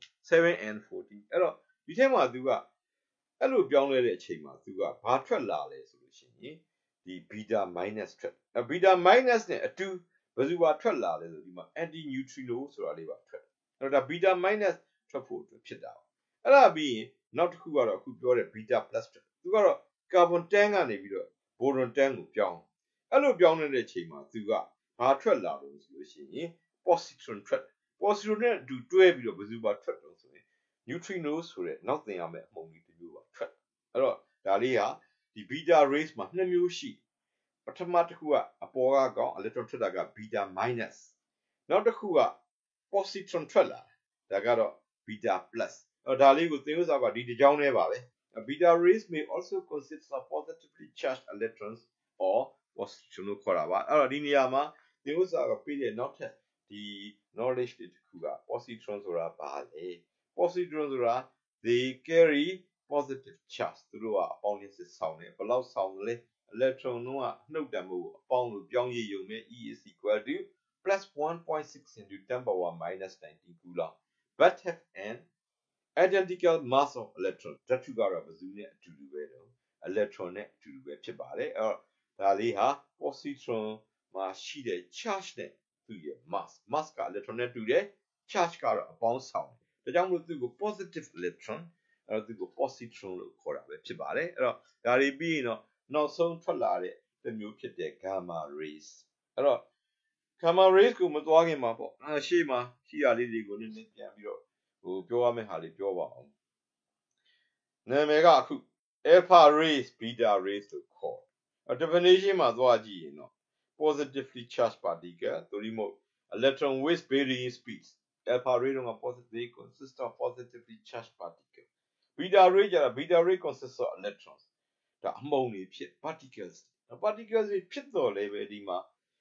7n14 အဲ့တော့ဒီထဲမှာသူကအဲ့လိုပြောင်းလဲတဲ့အချိန်မှာသူကဘာထွက်လာလဲဆိုလို့ရှိရင်ဒီ beta minus ထွက် beta minus နဲ့အတူဘယ်သူပါထွက်လာလဲဆိုဒီမှာ anti neutrino ဆိုတာလေးပါထွက်အဲ့တော့ဒါ beta minus ထွက်ဖို့ဖြစ်တာအဲ့ဒါပြီးရင်နောက်တစ်ခုကတော့အခုပြောတဲ့ beta plus ထွက်သူကတော့ carbon 10ကနေပြီးတော့ boron 10ကိုပြောင်းအဲ့လိုပြောင်းတဲ့အချိန်မှာသူကဘာထွက်လာလို့ဆိုလို့ရှိရင် positron ထွက် positron နဲ့အတူတွဲပြီးတော့ဘယ်သူပါထွက်တော့ဆိုရင် neutrino ဆိုတဲ့နောက်သင်ရမယ့်အမှုန်ကြီးတစ်မျိုးပါထွက်အဲ့တော့ဒါလေးဟာဒီ beta rays မှာ2မျိုးရှိပထမတစ်ခုကအပေါ်ကကောင် electron ထွက်တာက beta minus နောက်တစ်ခုက positron ထွက်လာဒါကတော့ beta plus ဒါလေးကိုသင်ဥစားကဒီတစ်ကြောင်းနဲ့ပါပဲ beta rays may also consist of positively charged electrons or positron လို့ခေါ်တာပါအဲ့တော့ဒီနေရာမှာသင်ဥစားကပြည့်တဲ့နောက်ထပ်ဒီ knowledge တွေတစ်ခုက positron ဆိုတာဘာလဲ positron ဆိုတာ they carry positive charge သူတို့ကအပေါင်းလျှက်စစ်ဆောင်တယ်ဘယ်လောက်ဆောင်လဲ electron တို့ကနှုတ်တံမို့အပေါင်းလို့ပြောင်းရည်ယုံမဲ့ E is equal to plus 1.6 into 10 power minus 19 coulomb but have an identical mass of electron ဓာတ်ထုကတော့ဘယ်သူနဲ့အတူတူပဲတော့ electron နဲ့အတူတူပဲဖြစ်ပါတယ်အဲ့တော့ဒါလေးဟာ positron မှာရှိတဲ့ charge နဲ့သူ့ရဲ့ mass က electron နဲ့တူတယ် charge ကတော့အပေါင်းဆောင်တယ်ဒါကြောင့်မို့သူ့ကို positive electron အဲ့တော့သူ့ကို positron လို့ခေါ်တာပဲဖြစ်ပါတယ်အဲ့တော့ဒါတွေပြီးရင်တော့နောက်ဆုံးထွက်လာတဲ့တစ်မျိုးဖြစ်တဲ့ gamma rays အဲ့တော့ gamma rays ကိုမသွားခင်မှာပေါ့ရှေ့မှာရှိရလေးတွေကိုနည်းနည်းပြန်ပြီးတော့ပြောရမယ့်ဟာလေးပြောပါအောင်နာမည်ကအခု alpha rays beta rays လို့ခေါ် definition မှာသွားကြည့်ရင်တော့ positively charged particle သို့မဟုတ် electron with varying speeds alpha ray တော့ positive consist of positively charged particle beta ray ကျတော့ beta ray consists of electrons ဒါအမှုန်တွေဖြစ် particles တွေဖြစ်တော့လေပဲဒီမှာ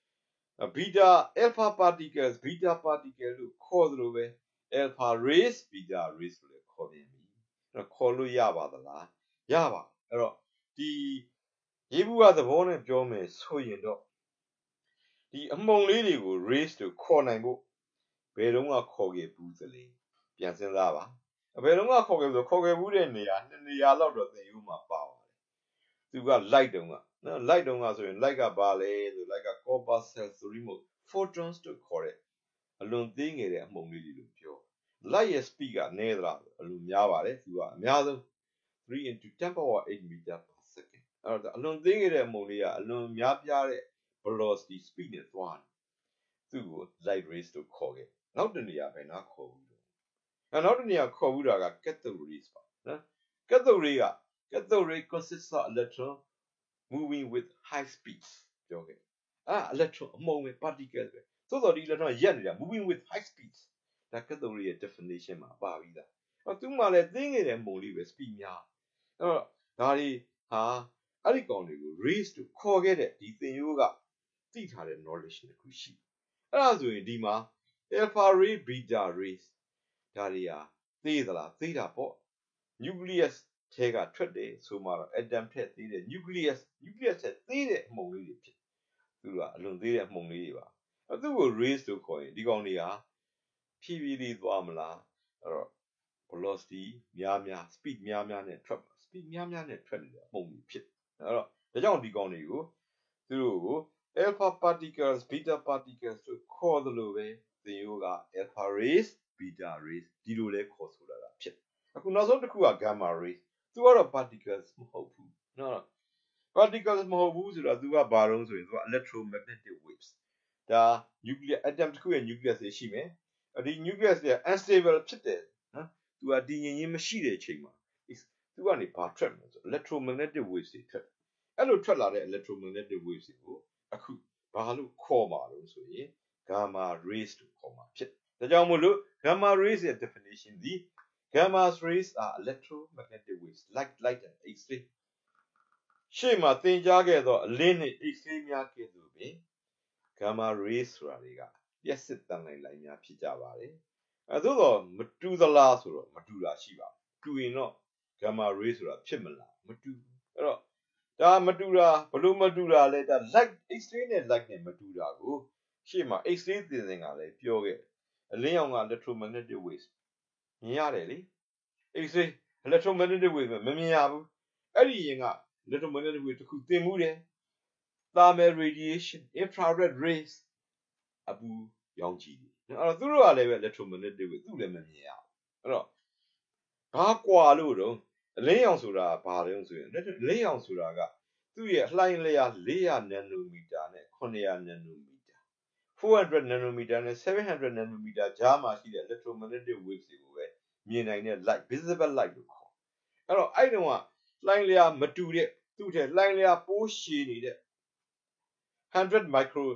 alpha particles beta particle လို့ခေါ်သလိုပဲ alpha rays beta rays လို့လည်းခေါ်ပြန်ပြီခေါ်လို့ရပါသလားရပါအဲ့တော့ဒီရေးဘူးကသဘောနဲ့ပြောမယ်ဆိုရင်တော့ဒီအမှုန်လေးတွေကို rays လို့ခေါ်နိုင်ဖို့ဘယ်တော့မှခေါ်ခဲ့ဘူးသလဲပြန်စဉ်းစားပါဘယ်တော့မှခေါ်ခဲ့ဘူးတဲ့နေရာ2နေရာလောက်တော့သင်ယူမှာပါပါတယ်သူက light တုံးကနော် light တုံးကဆိုရင် light ကဘာလဲဆို light က copper cell ဆိုပြီးမို့ photons လို့ခေါ်တဲ့အလွန်သေးငယ်တဲ့အမှုန်လေးတွေလို့ပြော light ရဲ့ speed ကနည်းသလားအလွန်များပါတယ်သူကအများဆုံး3 into 10 power 8 meter per second အဲ့တော့အလွန်သေးငယ်တဲ့အမှုန်လေးကအလွန်များပြားတဲ့ velocity speed နဲ့သွားတယ်သူ့ကို light rays လို့ခေါ်ခဲ့နောက်တနေရာပဲနားခေါ်ဘူးနောက်တစ်နေရာခေါ်ဘူးတာက cathode rays ပါနော် cathode ray consists of electron moving with high speeds ပြောခဲ့electron အမှုန်ပဲ particle ပဲသို့တော်ဒီ electron ရက်နေတာ moving with high speeds ဒါ cathode ray ရဲ့ definition မှာပါပြီးသားသူ့မှာလည်းသိငယ်တဲ့မှုန်လေးပဲ speed များအဲ့တော့ဒါတွေဟာအဲ့ဒီကောင်တွေကို rays လို့ခေါ်ခဲ့တဲ့ဒီသင်ရိုးကသိထားတဲ့ knowledge တစ်ခုရှိအဲ့ဒါဆိုရင်ဒီမှာ alpha ray beta rays ဒါတွေဟာသိသလားသိတာပေါ့ nucleus ထဲကထွက်တယ်ဆိုမှတော့ atom ထက်သေးတဲ့ nucleus ထက်သေးတဲ့အမှုန်လေးတွေဖြစ်သူကအလွန်သေးတဲ့အမှုန်လေးတွေပါသူ့ကို rays လို့ခေါ်ရင်ဒီကောင်တွေဟာဖြည်းဖြည်းလေးသွားမလားအဲ့တော့ velocity များ speed များနဲ့ထွက် speed များနဲ့ထွက်နေတဲ့အမှုန်တွေဖြစ်အဲ့တော့ဒါကြောင့်ဒီကောင်တွေကိုသူတို့ကို alpha particles beta particles လို့ခေါ်သလိုပဲသင်ရိုးက alpha rays beta rays ဒီလိုလဲခေါ်ဆိုတာဖြစ်အခုနောက်ဆုံးတစ်ခုက gamma rays သူကတော့ particles မဟုတ်ဘူးနော် particles မဟုတ်ဘူးဆိုတော့သူကဘာလုံးဆိုရင်သူက electromagnetic waves ဒါ nuclear atom တစ်ခုရဲ့ nucleus တွေရှိမယ်ဒီ nucleus တွေက unstable ဖြစ်တယ်နော်သူကတည်ငြိမ်ခြင်းမရှိတဲ့အချိန်မှာသူကနေဘာထွက်မလဲဆို electromagnetic waves တွေထွက်အဲ့လိုထွက်လာတဲ့ electromagnetic waves တွေကိုအခုဘာလို့ခေါ်မှာလို့ဆိုရင် gamma rays လို့ခေါ်မှာဖြစ်ဒါကြောင့်မို့လို့ gamma rays ရဲ့ definition ဒီ gamma rays are electromagnetic waves like an X-ray ရှေ့မှာသင်ကြားခဲ့သောအလင်းနဲ့ X-ray များကဲ့သို့ပင် gamma rays ဆိုတာတွေကလျှပ်စစ်တန်လှိုင်းများဖြစ်ကြပါတယ်သို့တော့မတူသလားဆိုတော့မတူတာရှိပါတူရင်တော့ gamma rays ဆိုတာဖြစ်မလားမတူအဲ့တော့ဒါမတူတာဘလို့မတူတာလဲဒါ light X-ray နဲ့ light နဲ့မတူတာကိုရှေ့မှာ X-ray သင်စဉ်ကလည်းပြောခဲ့အလင်းရောင်က electromagnetic waves မြင်ရတယ်လေ X-ray electromagnetic waves မမြင်ရဘူးအဲ့ဒီရင်က electromagnetic waves တစ်ခုသင်မှုတယ် thermal radiation infrared rays အပူရောင်ခြည်အဲ့တော့သူတို့ကလည်းပဲ electromagnetic wave သူ့လည်းမမြင်ရဘူးအဲ့တော့ဘာကွာလို့တော့အလင်းရောင်ဆိုတာဘာလဲဆိုရင်အလင်းရောင်ဆိုတာကသူ့ရဲ့လှိုင်းလျာ400 nanometer နဲ့900 nanometer 400 nanometer နဲ့700 nanometer ကြားမှာရှိတဲ့ electromagnetic waves တွေကိုပဲမြင်နိုင်တဲ့ light visible light လို့ခေါ်အဲ့တော့အဲ့တုန်းကလှိုင်းလျာမတူတဲ့သူ့ထဲလှိုင်းလျာပိုးရှည်နေတဲ့100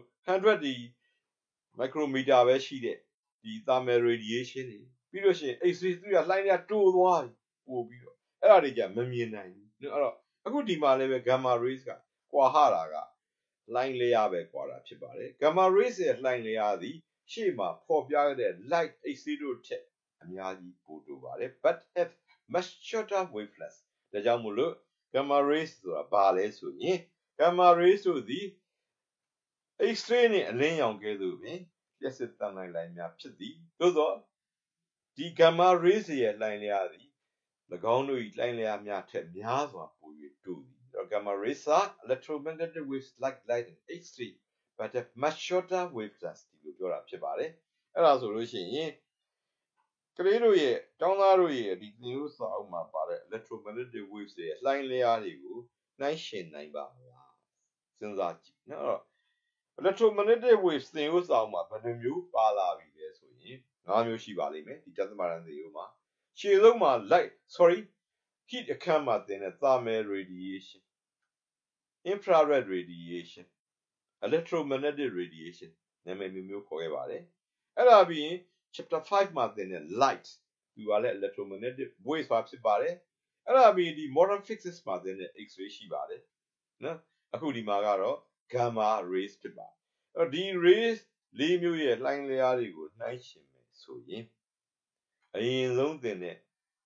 micrometer ပဲရှိတဲ့ဒီ thermal radiation တွေပြီးလို့ရှိရင် X-ray သူကလှိုင်းလျာတိုးသွားပြီပို့ပြီးတော့အဲ့ဒါတွေကြမမြင်နိုင်ဘူးအဲ့တော့အခုဒီမှာလည်းပဲ gamma rays ကကွာဟတာကလှိုင်းလျာပဲကွာတာဖြစ်ပါတယ် gamma rays ရဲ့လှိုင်းလျာသည်ရှေ့မှာဖော်ပြခဲ့တဲ့ light X-ray တို့ထက်အများကြီးပိုတိုးပါတယ် but have much shorter wavelengths ဒါကြောင့်မို့လို့ gamma rays ဆိုတာဘာလဲဆိုရင် gamma rays တို့သည် X-ray နဲ့အလင်းရောင်ကဲ့သို့ပင်လျှပ်စစ်တန်လှိုင်းများဖြစ်သည်သို့သောဒီ gamma rays ရဲ့လှိုင်းလျာသည်၎င်းတို့၏လှိုင်းလျာများထက်များစွာပို၍တိုးသည် gamma rays are electromagnetic waves like light and X-ray but have much shorter wavelengths ဒီလိုပြောတာဖြစ်ပါတယ်အဲ့ဒါဆိုလို့ရှိရင်ကလေးတို့ရဲ့ကျောင်းသားတို့ရဲ့ဒီသင်ရိုးစာအုပ်မှာပါတဲ့ electromagnetic waves ရဲ့လှိုင်းလျာတွေကိုနှိုင်းယှဉ်နိုင်ပါမလားစဉ်းစားကြည့်နော် electromagnetic waves သင်ရိုးစာအုပ်မှာဘယ်နှမျိုးပါလာပြီလဲဆိုရင်5မျိုးရှိပါလိမ့်မယ်ဒီတသမရန်သင်ရိုးမှာရှေ့ဆုံးမှာ heat အခန်းမှာသင်တဲ့ thermal radiation infrared radiation electromagnetic radiation နာမည်မျိုးခေါ်ခဲ့ပါတယ်အဲ့ဒါပြီးရင် chapter 5မှာသင်တဲ့ light သူကလည်း electromagnetic waves ပါဖြစ်ပါတယ်အဲ့ဒါပြီးဒီ modern physics မှာသင်တဲ့ X-ray ရှိပါတယ်နော်အခုဒီမှာကတော့ gamma rays ဖြစ်ပါတယ်အဲ့တော့ဒီ rays ၄မျိုးရဲ့လှိုင်းလျာတွေကိုနှိုင်းယှဉ်မယ်ဆိုရင်အရင်ဆုံးသင်တဲ့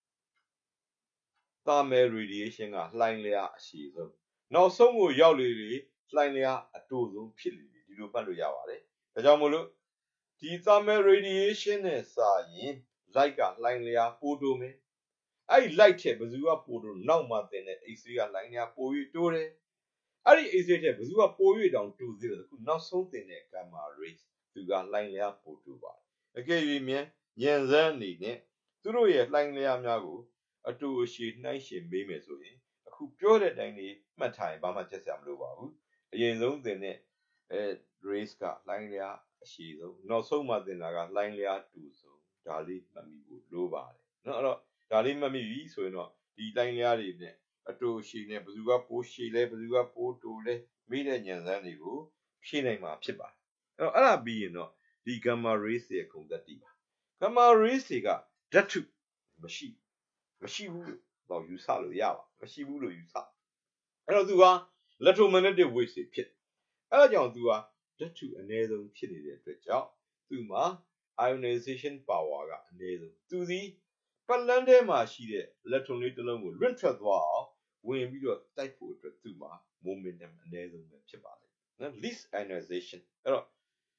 thermal radiation ကလှိုင်းလျာအရှည်ဆုံးနောက်ဆုံးကိုရောက်လေလေလှိုင်းလျာအတိုဆုံးဖြစ်လေဒီလိုမှတ်လို့ရပါတယ်ဒါကြောင့်မို့လို့ဒီ thermal radiation နဲ့စာရင် light ကလှိုင်းလျာပိုတိုးမယ်အဲ့ဒီ light ထက်ဘယ်သူကပိုတိုးနောက်မှသင်တဲ့ X-ray ကလှိုင်းလျာပို၍တိုးတယ်အဲ့ဒီ X-ray ထက်ဘယ်သူကပို၍တောင်တိုးသေးတယ်အခုနောက်ဆုံးသင်တဲ့ gamma rays သူကလှိုင်းလျာပိုတိုးပါတယ်အကယ်၍မြန်ဉာဏ်စမ်းအနေနဲ့သူတို့ရဲ့လှိုင်းလျာများကိုအတူအရှိနှိုင်းယှဉ်ပေးမယ်ဆိုရင်အခုပြောတဲ့အတိုင်းလေးမှတ်ထားရင်ဘာမှချက်စရာမလိုပါဘူးအရင်ဆုံးသင်တဲ့rays ကလှိုင်းလျာအရှိဆုံးနောက်ဆုံးမှသင်တာကလှိုင်းလျာတူဆုံးဒါလေးမှတ်မိဖို့လိုပါတယ်နော်အဲ့တော့ဒါလေးမှတ်မိပြီဆိုရင်တော့ဒီ line များတွေနဲ့အတူရှည်နဲ့ဘယ်သူကပိုးရှည်လဲဘယ်သူကပိုးတူလဲမိတဲ့ဉာဏ်စမ်းတွေကိုဖြည့်နိုင်မှာဖြစ်ပါတယ်အဲ့တော့အဲ့ဒါပြီးရင်တော့ဒီ gamma rays ရဲ့ဂုဏ်သတ္တိပါ gamma rays တွေကဓာတ်ထုမရှိဘူးတော့ယူဆလို့ရပါမရှိဘူးလို့ယူဆအဲ့တော့သူက electromagnetic waves တွေဖြစ်အဲ့ဒါကြောင့်သူကဓာတ်ထုအနည်းဆုံးဖြစ်နေတဲ့အတွက်ကြောင့်သူမှာ ionization power ကအနည်းဆုံးသူဒီပတ်လန်းထဲမှာရှိတဲ့ electron လေးတစ်လုံးကိုလွင့်ထွက်သွားအောင်ဝင်ပြီးတော့တိုက်ဖို့အတွက်သူမှာ momentum အနည်းဆုံးပဲဖြစ်ပါလိမ့်မယ်နော် least ionization အဲ့တော့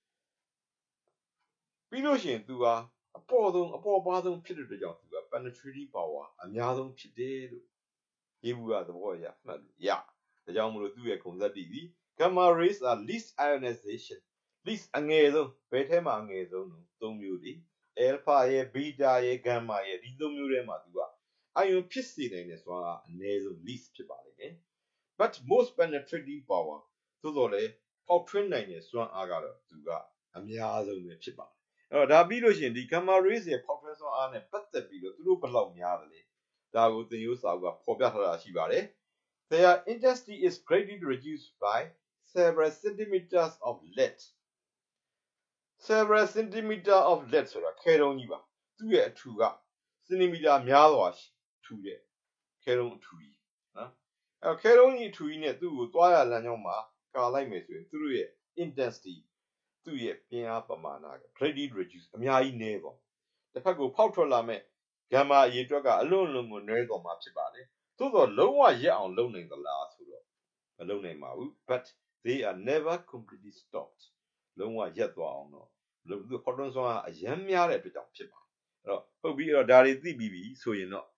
ပြီးလို့ရှိရင်သူကအပေါ်ပါဆုံးဖြစ်တဲ့အတွက်ကြောင့်သူက penetrating power အများဆုံးဖြစ်တယ်လို့ရေးဘူးရသဘောရမှတ်လို့ရဒါကြောင့်မလို့သူ့ရဲ့ဂုဏ်သတ္တိဒီ gamma rays are least ionization least အငယ်ဆုံးဘယ်ထဲမှာအငယ်ဆုံးလဲ၃မျိုးဒီ alpha ရဲ့ beta ရဲ့ gamma ရဲ့ဒီ၃မျိုးထဲမှာသူက ion ဖြစ်စေနိုင်တဲ့စွမ်းအားအနည်းဆုံး least ဖြစ်ပါလိမ့်မယ် but most penetrating power သို့တော်လည်းပေါက်ထွင်းနိုင်တဲ့စွမ်းအားကတော့သူကအများဆုံးပဲဖြစ်ပါတယ်အဲ့တော့ဒါပြီးလို့ရှိရင်ဒီ gamma rays ရဲ့ပေါက်ထွင်းစွမ်းအားနဲ့ပတ်သက်ပြီးတော့သူတို့ဘယ်လောက်များတယ်လဲဒါကိုသင်ရိုးစာအုပ်ကဖော်ပြထားတာရှိပါတယ် Their intensity is greatly reduced by several centimeters of lead several centimeter of lead ဆိုတာခဲတုံးကြီးပါသူ့ရဲ့အထူကစင်တီမီတာများစွာထူတဲ့ခဲတုံးအထူကြီးနော်အဲခဲတုံးကြီးအထူကြီးနဲ့သူ့ကိုသွားရလမ်းကြောင်းမှာကာလိုက်မယ်ဆိုရင်သူတို့ရဲ့ intensity သူ့ရဲ့ပြင်းအားပမာဏက greatly reduce အများကြီးနည်းပေါ့တစ်ဖက်ကိုဖောက်ထွက်လာမဲ့ gamma အရေအတွက်ကအလွန်ကိုနည်းသွားမှာဖြစ်ပါတယ်သို့တော့လုံးဝရက်အောင်လုပ်နိုင်သလားဆိုတော့မလုပ်နိုင်ပါဘူး but they are never completely stopped လုံးဝရက်သွားအောင်တော့သူ photon စွမ်းအားအရမ်းများတဲ့အတွက်ကြောင့်ဖြစ်ပါတယ်အဲ့တော့ဟုတ်ပြီအဲ့တော့ဒါတွေသိပြီးပြီဆိုရင်တော့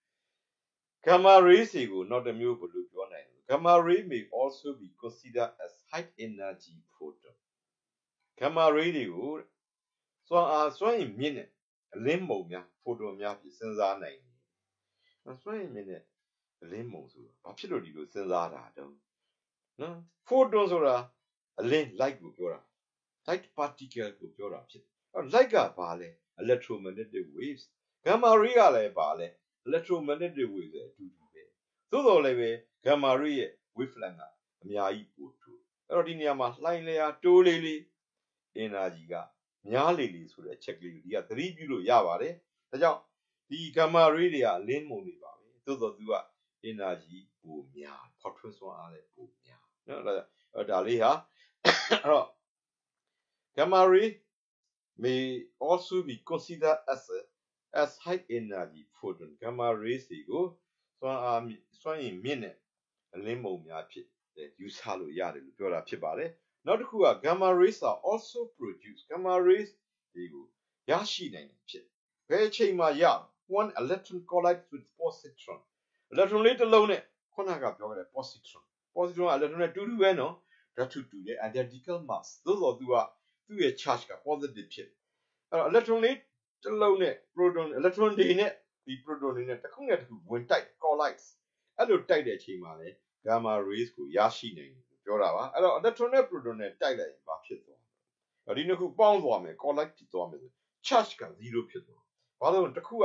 gamma rays တွေကိုနောက်တစ်မျိုးဘယ်လိုပြောနိုင်လဲ gamma ray may also be considered as high energy photon gamma ray တွေကိုစွမ်းအင်မြင့်တဲ့အလင်းမုံများ photon များဖြစ်စဉ်းစားနိုင်တယ်စွမ်းအင်မြင့်တဲ့အလင်းမုံဆိုတာဘာဖြစ်လို့ဒီလိုစဉ်းစားတာတုံးနော် photon ဆိုတာအလင်း light ကိုပြောတာ light particle ကိုပြောတာဖြစ်အဲ့ light ကဘာလဲ electromagnetic waves gamma ray ကလည်းဘာလဲ electromagnetic waves ရဲ့အတူတူပဲသို့တော်လည်းပဲ gamma ray ရဲ့ wavelength ကအများကြီးပိုထူအဲ့တော့ဒီနေရာမှာလှိုင်းလျာတိုးလေး energy ကများလေဆိုတဲ့အချက်ကလေးကိုဒီကသတိပြုလို့ရပါတယ်ဒါကြောင့်ဒီ gamma ray တွေကအလင်းမုံတွေပါပဲသို့တော်သူက energy ပိုများဖောက်ထွင်းစွမ်းအားလည်းပိုများနော်ဒါလေးဟာအဲ့တော့ gamma ray may also be considered as high energy photon gamma rays တွေကိုစွမ်းအင်မြင့်တဲ့အလင်းမုံများဖြစ်ယူဆလို့ရတယ်လို့ပြောတာဖြစ်ပါတယ်နောက်တစ်ခုက gamma rays are also produced gamma rays တွေကိုရရှိနိုင်တယ်ဖြစ်ဘယ်အချိန်မှာရ one electron collides with positron electron လေးတစ်လုံးနဲ့ခုနကပြောခဲ့တဲ့ positron က electron နဲ့တူတူပဲနော်ဓာတ်ထုတူတဲ့ identical mass သို့တော်သူ့ရဲ့ charge က positive ဖြစ်အဲ့တော့ electron လေးတစ်လုံးနဲ့ proton electron တွေနဲ့ဒီ proton တွေနဲ့တစ်ခုနဲ့တစ်ခုဝင်တိုက် collides အဲ့လိုတိုက်တဲ့အချိန်မှာလေ gamma rays ကိုရရှိနိုင်တယ်ပြောတာပါအဲ့တော့ electron နဲ့ proton နဲ့တိုက်လိုက်ရင်ဘာဖြစ်သွားလဲဒီနှစ်ခုပေါင်းသွားမယ် collide ဖြစ်သွားမယ်ဆို charge က0ဖြစ်သွားဘာလို့တစ်ခုက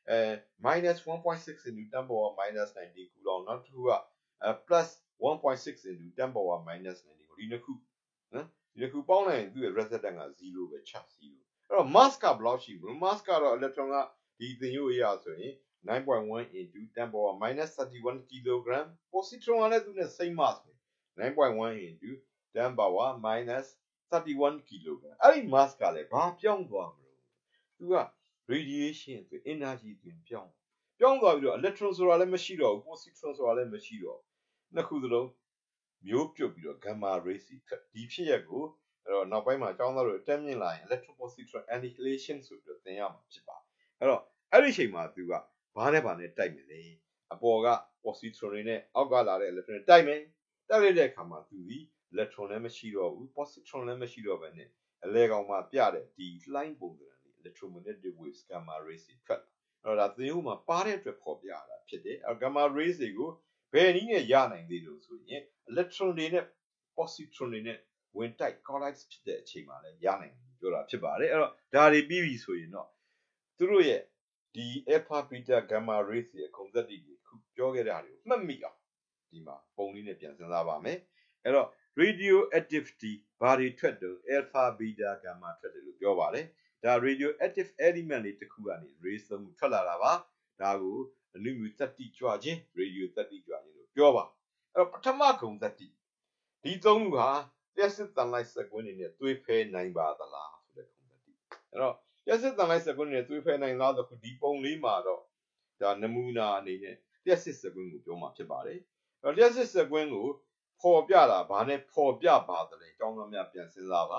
minus 1.6 into 10 power minus 19 coulomb နောက်တစ်ခုကplus 1.6 into 10 power minus 19ဒီနှစ်ခုနော်ဒီနှစ်ခုပေါင်းလိုက်ရင်သူ့ရဲ့ resultant က0ပဲ charge 0အဲ့တော့ mass ကဘယ်လောက်ရှိမလဲ mass ကတော့ electron ကဒီသင်ရိုးအရာဆိုရင် 9.1 into 10 power minus 31 kilogram positron ကလည်းသူနဲ့ same mass ပဲ 9.1 into 10 power minus 31 kilogram အဲ့ဒီ mass ကလည်းဘာပြောင်းသွားမလို့သူက radiation ဆို energy တွင်ပြောင်းသွားပြီးတော့ electron ဆိုတာလည်းမရှိတော့ဘူး positron ဆိုတာလည်းမရှိတော့နှစ်ခုစလုံးမျိုးပြုတ်ပြီးတော့ gamma rays ဒီဖြစ်ရက်ကိုအဲ့တော့နောက်ပိုင်းမှာကျောင်းသားတို့တက်မြင့်လာရင် electron positron annihilation ဆိုပြီးတော့သင်ရမှာဖြစ်ပါတယ်အဲ့တော့အဲ့ဒီအချိန်မှာသူကဘာနဲ့တိုက်မလဲအပေါ်က positron တွေနဲ့အောက်ကလာတဲ့ electron တွေတိုက်မယ်တိုက်လိုက်တဲ့အခါမှာသူဒီ electron လည်းမရှိတော့ဘူး positron လည်းမရှိတော့ဘဲနဲ့အလဲကောင်မှာပြတဲ့ဒီလှိုင်းပုံစံလေး electromagnetic waves gamma rays တွေထွက်အဲ့တော့ဒါသင်ရိုးမှာပါတဲ့အတွက်ပေါ်ပြတာဖြစ်တယ်အဲ့ gamma rays တွေကိုဘယ်နည်းနဲ့ရနိုင်သေးလို့ဆိုရင် electron တွေနဲ့ positron တွေနဲ့ဝင်တိုက် collide ဖြစ်တဲ့အချိန်မှာလည်းရနိုင်တယ်ပြောတာဖြစ်ပါတယ်အဲ့တော့ဒါတွေပြီးပြီဆိုရင်တော့သူတို့ရဲ့ဒီ alpha beta gamma rays ရဲ့ဂုဏ်သတ္တိတွေခုပြောခဲ့တာတွေကိုမှတ်မိအောင်ဒီမှာပုံလေးနဲ့ပြန်စဉ်းစားပါမယ်အဲ့တော့ radioactivity ဘာတွေထွက်တော့ alpha beta gamma ထွက်တယ်လို့ပြောပါတယ်ဒါ radioactive element တွေတစ်ခုကနေ rays သုံးခုထွက်လာတာပါဒါကိုအနုမြူသတ္တိကြွခြင်း radio သတ္တိကြွခြင်းလို့ပြောပါအဲ့တော့ပထမဂုဏ်သတ္တိဒီသုံးခုဟာလျှက်စစ်တန်လိုက်စက်ကွင်းတွေနဲ့သွေးဖဲနိုင်ပါသလားဆိုတဲ့ဂုဏ်သတ္တိအဲ့တော့လျှက်စစ်တန်လိုက်စက်ကွင်းတွေနဲ့သွေးဖဲနိုင်လားဆိုခုဒီပုံလေးမှာတော့ဒါနမူနာအနေနဲ့လျှက်စစ်စက်ကွင်းကိုပြောမှာဖြစ်ပါတယ်အဲ့တော့လျှက်စစ်စက်ကွင်းကိုပေါ်ပြတာဘာနဲ့ပေါ်ပြပါသလဲတောင်းသားများပြန်စဉ်းစားပါ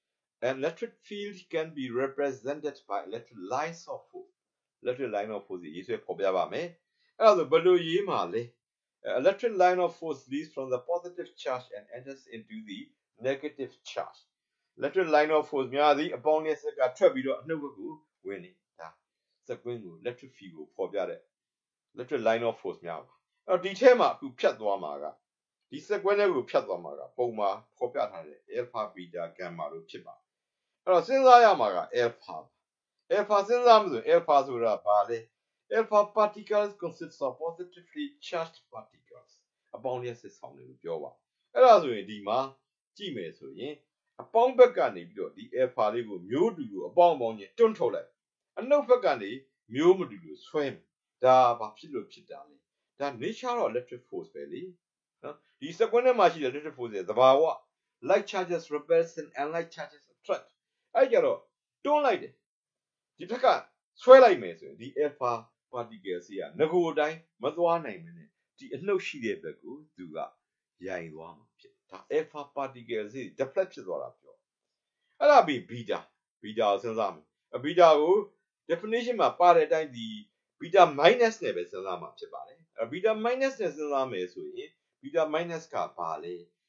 An electric field can be represented by electric lines of force electric line of force ရေးဆွဲပေါ်ပြပါမယ်အဲ့ဒါဆိုဘယ်လိုရေးမှာလဲelectric line of force leaves from the positive charge and enters into the negative charge electric line of force များသည်အပေါင်းနဲ့ဆက်ကထွက်ပြီးတော့အနှုတ်ဘက်ကိုဝင်နေတာစက်ကွင်းကို electric field ကိုပေါ်ပြတဲ့ electric line of force များပါအဲ့တော့ဒီထဲမှာအခုဖြတ်သွားမှာကဒီစက်ကွင်းထဲကိုဖြတ်သွားမှာကပုံမှာပေါ်ပြထားတဲ့ alpha beta gamma တို့ဖြစ်ပါအဲ့တော့စဉ်းစားရမှာက alpha စဉ်းစားမှဆို alpha ဆိုတာဘာလဲAlpha particles consists of positively charged particles အပေါင်းလျှက်စစ်ဆောင်တယ်လို့ပြောပါအဲ့ဒါဆိုရင်ဒီမှာကြည့်မယ်ဆိုရင်အပေါင်းဘက်ကနေပြီးတော့ဒီ alpha လေးကိုမျိုးတူလို့အပေါင်းချင်းတွန်းထုတ်လိုက်အနှုတ်ဘက်ကနေမျိုးမတူလို့ဆွဲဒါဘာဖြစ်လို့ဖြစ်တာလဲဒါ nature of electric force ပဲလေနော်ဒီစကွန်းထဲမှာရှိတဲ့ electric force ရဲ့သဘာဝ like charges repels and unlike charges attract အဲ့ကြတော့တွန်းလိုက်တယ်ဒီဘက်ကဆွဲလိုက်မယ်ဆိုရင်ဒီ alpha particles ကငကိုအတိုင်းမသွားနိုင်မနဲ့ဒီအနှုတ်ရှိတဲ့ဘက်ကိုသူကရိုင်သွားမှာဖြစ်ဒါ alpha particles တွေ deflect ဖြစ်သွားတာပြောအဲ့ဒါပြီး beta ကိုစဉ်းစားမယ် beta ကို definition မှာပါတဲ့အတိုင်းဒီ beta minus နဲ့ပဲစဉ်းစားမှာဖြစ်ပါတယ်အဲ့ beta minus နဲ့စဉ်းစားမယ်ဆိုရင် beta minus ကဘာလဲ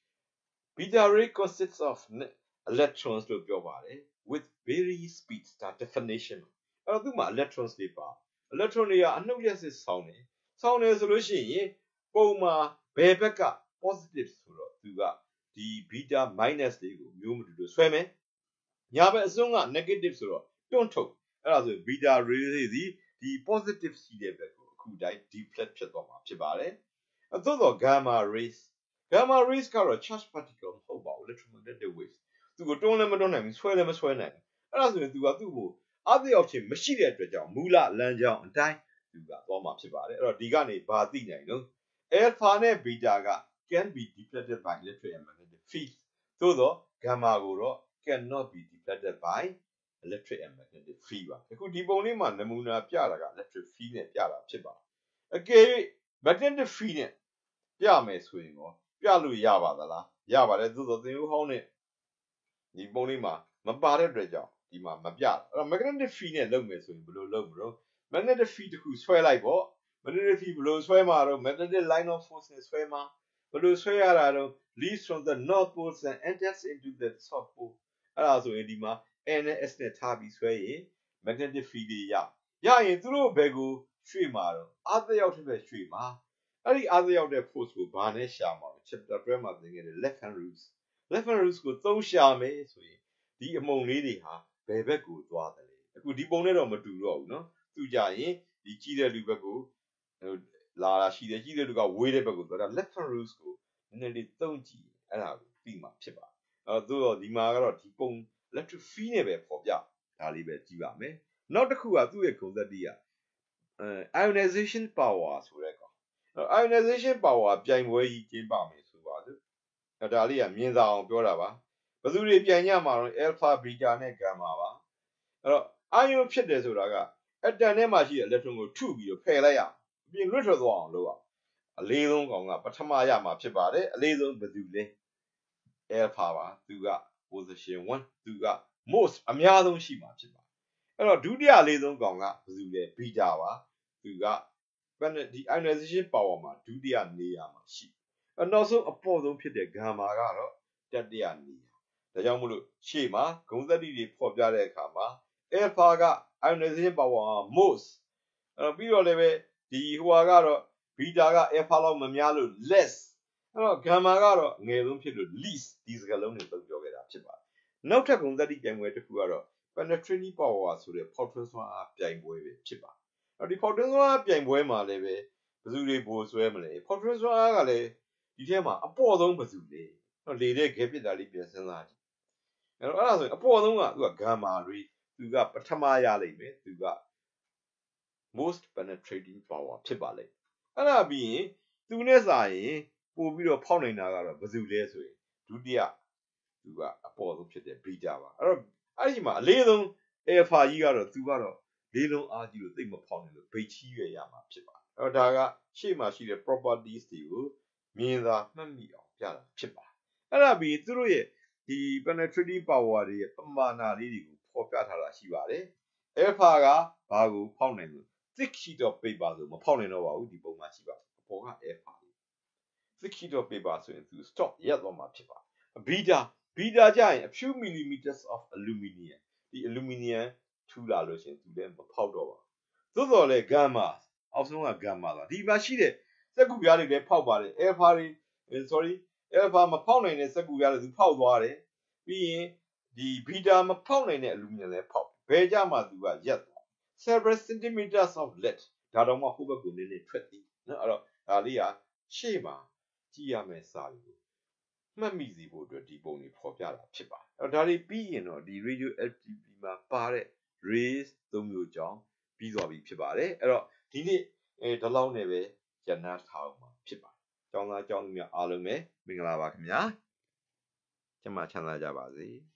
beta ray consists of electrons လို့ပြောပါတယ် with varying speeds ဒါ definition အဲ့တော့သူ့မှာ electrons တွေပါelectron တွေကအနှုတ်လျှက်စစ်ဆောင်တယ်ဆိုလို့ရှိရင်ပုံမှာဘယ်ဘက်က positive ဆိုတော့သူကဒီ beta minus လေးကိုမျိုးမတူလို့ဆွဲမယ်ညာဘက်အစွန်းက negative ဆိုတော့တွန်းထုတ်အဲ့ဒါဆို beta ray တွေဒီ positive ရှိတဲ့ဘက်ကိုအခုတိုင်း deflect ဖြစ်သွားမှာဖြစ်ပါတယ်အသို့သော gamma rays ကတော့ charged particle မဟုတ်ပါဘူး electromagnetic waves သူကိုတွန်းလည်းမတွန်းနိုင်ဘူးဆွဲလည်းမဆွဲနိုင်ဘူးအဲ့ဒါဆိုရင်သူကသူ့ကိုအားသက်ရောက်ခြင်းမရှိတဲ့အတွက်ကြောင့်မူလလမ်းကြောင်းအတိုင်းသူကသွားမှာဖြစ်ပါတယ်အဲ့တော့ဒီကနေဘာသိနိုင်လို့ alpha နဲ့ beta က can be deflected by electric and magnetic fields သို့သော gamma ကိုတော့ cannot be deflected by electric and magnetic field ပါအခုဒီပုံလေးမှာနမူနာပြတာက electric field နဲ့ပြတာဖြစ်ပါတယ်အကယ်၍ magnetic field နဲ့ပြမယ်ဆိုရင်ရောပြလို့ရပါသလားရပါတယ်သို့သောသင်ရိုးဟောင်းနဲ့ဒီပုံလေးမှာမပါတဲ့အတွက်ကြောင့်ဒီမှာမပြအဲ့တော့ magnetic field နဲ့လုပ်မယ်ဆိုရင်ဘယ်လိုလုပ်မလို့ magnetic field တခုဆွဲလိုက်ပေါ့ magnetic field ဘယ်လိုဆွဲမှာတော့ magnetic line of force နဲ့ဆွဲမှာဘယ်လိုဆွဲရတာတော့ leads from the north pole and enters into the south pole အဲ့ဒါဆိုရင်ဒီမှာ n နဲ့ s နဲ့ထားပြီးဆွဲရင် magnetic field တွေရရင်သူတို့ဘယ်ကိုရွှေ့မှာတော့အားသက်ရောက်တဲ့ဘက်ရွှေ့မှာအဲ့ဒီအားသက်ရောက်တဲ့ force ကိုဘာနဲ့ရှာမှာ chapter 12မှာသင်ခဲ့တဲ့ left hand rules ကိုသုံးရှာမယ်ဆိုရင်ဒီအမုံလေးတွေဟာဘယ်ဘက်ကိုသွားတယ်လဲအခုဒီပုံနဲ့တော့မတူတော့ဘူးเนาะသူကြရင်ဒီကြီးတဲ့လူဘက်ကိုလာတာရှိတယ်ကြီးတဲ့လူကဝေးတဲ့ဘက်ကိုသွားတာ left hand rules ကိုနည်းနည်းလေးသုံးကြည့်အဲ့ဒါကိုပြီးမှဖြစ်ပါသို့တော့ဒီမှာကတော့ဒီပုံ electric field နဲ့ပဲပေါ်ပြဒါလေးပဲကြည့်ပါမယ်နောက်တစ်ခုကသူ့ရဲ့ဂုဏ်သတ္တိကionization power ဆိုတဲ့ကောင်ionization power ပြိုင်ပွဲကြီးကျင်းပမယ်ဆိုပါစို့ဒါလေးကမြင်သာအောင်ပြောတာပါဘယ်သူတွေပြိုင်ကြမှာတော့ alpha beta နဲ့ gamma ပါအဲ့တော့ ion ဖြစ်တယ်ဆိုတာကအတန်ထဲမှာရှိတဲ့ electron ကိုထုပြီးတော့ဖယ်လိုက်ရအပြင်လွတ်ထွက်သွားအောင်လုပ်အောင်အလေးဆုံးကောင်ကပထမရမှာဖြစ်ပါတယ်အလေးဆုံးဘယ်သူလဲ alpha ပါသူက position 1သူက most အများဆုံးရှိမှာဖြစ်ပါတယ်အဲ့တော့ဒုတိယအလေးဆုံးကောင်ကဘယ်သူလဲ beta ပါသူကဒီ ionization power မှာဒုတိယနေရာမှာရှိနောက်ဆုံးအပေါ်ဆုံးဖြစ်တဲ့ gamma ကတော့တတိယနေရာဒါကြောင့်မို့လို့ရှေ့မှာဂုဏ်သတ္တိတွေဖော်ပြတဲ့အခါမှာ alpha က ionization power မှာ most ပြီးတော့လည်းပဲဒီဟိုကတော့ beta က alpha လောက်မများလို့ less အဲ့တော့ gamma ကတော့အငယ်ဆုံးဖြစ်လို့ least ဒီစကားလုံးတွေသုံးပြောခဲ့တာဖြစ်ပါတယ်နောက်ထပ်ဂုဏ်သတ္တိပြိုင်ပွဲတစ်ခုကတော့ penetrating power ဆိုတဲ့ဖောက်ထွင်းစွမ်းအားပြိုင်ပွဲပဲဖြစ်ပါဒီဖောက်ထွင်းစွမ်းအားပြိုင်ပွဲမှာလည်းပဲဘယ်သူတွေပိုဆွဲမလဲဖောက်ထွင်းစွမ်းအားကလည်းဒီထဲမှာအပေါ်ဆုံးဘယ်သူလဲလေတဲ့ခဲပြစ်တာလေးပြန်စဉ်းစားကြည့်အဲ့ဒါဆိုရင်အပေါ်ဆုံးကသူကဂမ်မာတွေသူကပထမရလိမ့်မယ်သူက most penetrating power ဖြစ်ပါလိမ့်အဲ့ဒါပြီးရင်သူနဲ့စာရင်ပို့ပြီးတော့ဖောက်နိုင်တာကတော့ဘယ်သူလဲဆိုရင်ဒုတိယသူကအပေါ်ဆုံးဖြစ်တဲ့ဘီတာပါအဲ့တော့အဲ့ဒီမှာအလေးဆုံး alpha ကြီးကတော့သူကတော့လေးလုံးအားကြီးလို့သိမဖောက်နိုင်လို့ဘိတ်ချီရွယ်ရမှာဖြစ်ပါတယ်အဲ့တော့ဒါကရှေ့မှာရှိတဲ့ properties တွေကိုမြင်သာမှတ်မိအောင်ပြတာဖြစ်ပါတယ်အဲ့ဒါပြီးသူတို့ရဲ့ဒီ penetrating power တွေရဲ့ပမာဏလေးတွေကိုဖော်ပြထားတာရှိပါတယ် alpha ကဘာကိုဖောက်နိုင်လို့ thick sheet of paper ဆိုမဖောက်နိုင်တော့ပါဘူးဒီပုံမှာရှိပါအပေါ်က alpha thick sheet of paper ဆိုရင်သူ stop ရပ်သွားမှာဖြစ်ပါ beta ကြရင် a few millimeters of aluminium ဒီ aluminium ထူလာလို့ရှင်သူလည်းမဖောက်တော့ပါသို့တော်လည်း gamma အောက်ဆုံးက gamma ဆိုတာဒီမှာရှိတဲ့စက္ကူပြားတွေလည်းဖောက်ပါတယ် alpha တွေ alpha မဖောက်နိုင်တဲ့စက္ကူပြားတွေသူဖောက်သွားတယ်ပြီးရင်ဒီ beta မဖောက်နိုင်တဲ့ aluminium လည်းဖောက်ဘယ်ကြမှာသူကရပ်သွား several centimeters of lead ဒါတော့မှဟိုဘက်ကိုနည်းနည်းထွက်သည်နော်အဲ့တော့ဒါလေးကရှေ့မှာကြည့်ရမယ့်စာတွေကိုမှတ်မိစေဖို့အတွက်ဒီပုံတွေဖော်ပြတာဖြစ်ပါတယ်အဲ့တော့ဒါတွေပြီးရင်တော့ဒီ radioactivity မှာပါတဲ့ rays ၃မျိုးကြောင့်ပြီးသွားပြီဖြစ်ပါတယ်အဲ့တော့ဒီနေ့ဒီလောက်နဲ့ပဲရန်နာထားအောင်မှာဖြစ်ပါတယ်ကျောင်းသားကျောင်းသူများအားလုံးပဲမင်္ဂလာပါခင်ဗျာကျမချမ်းသာကြပါစေ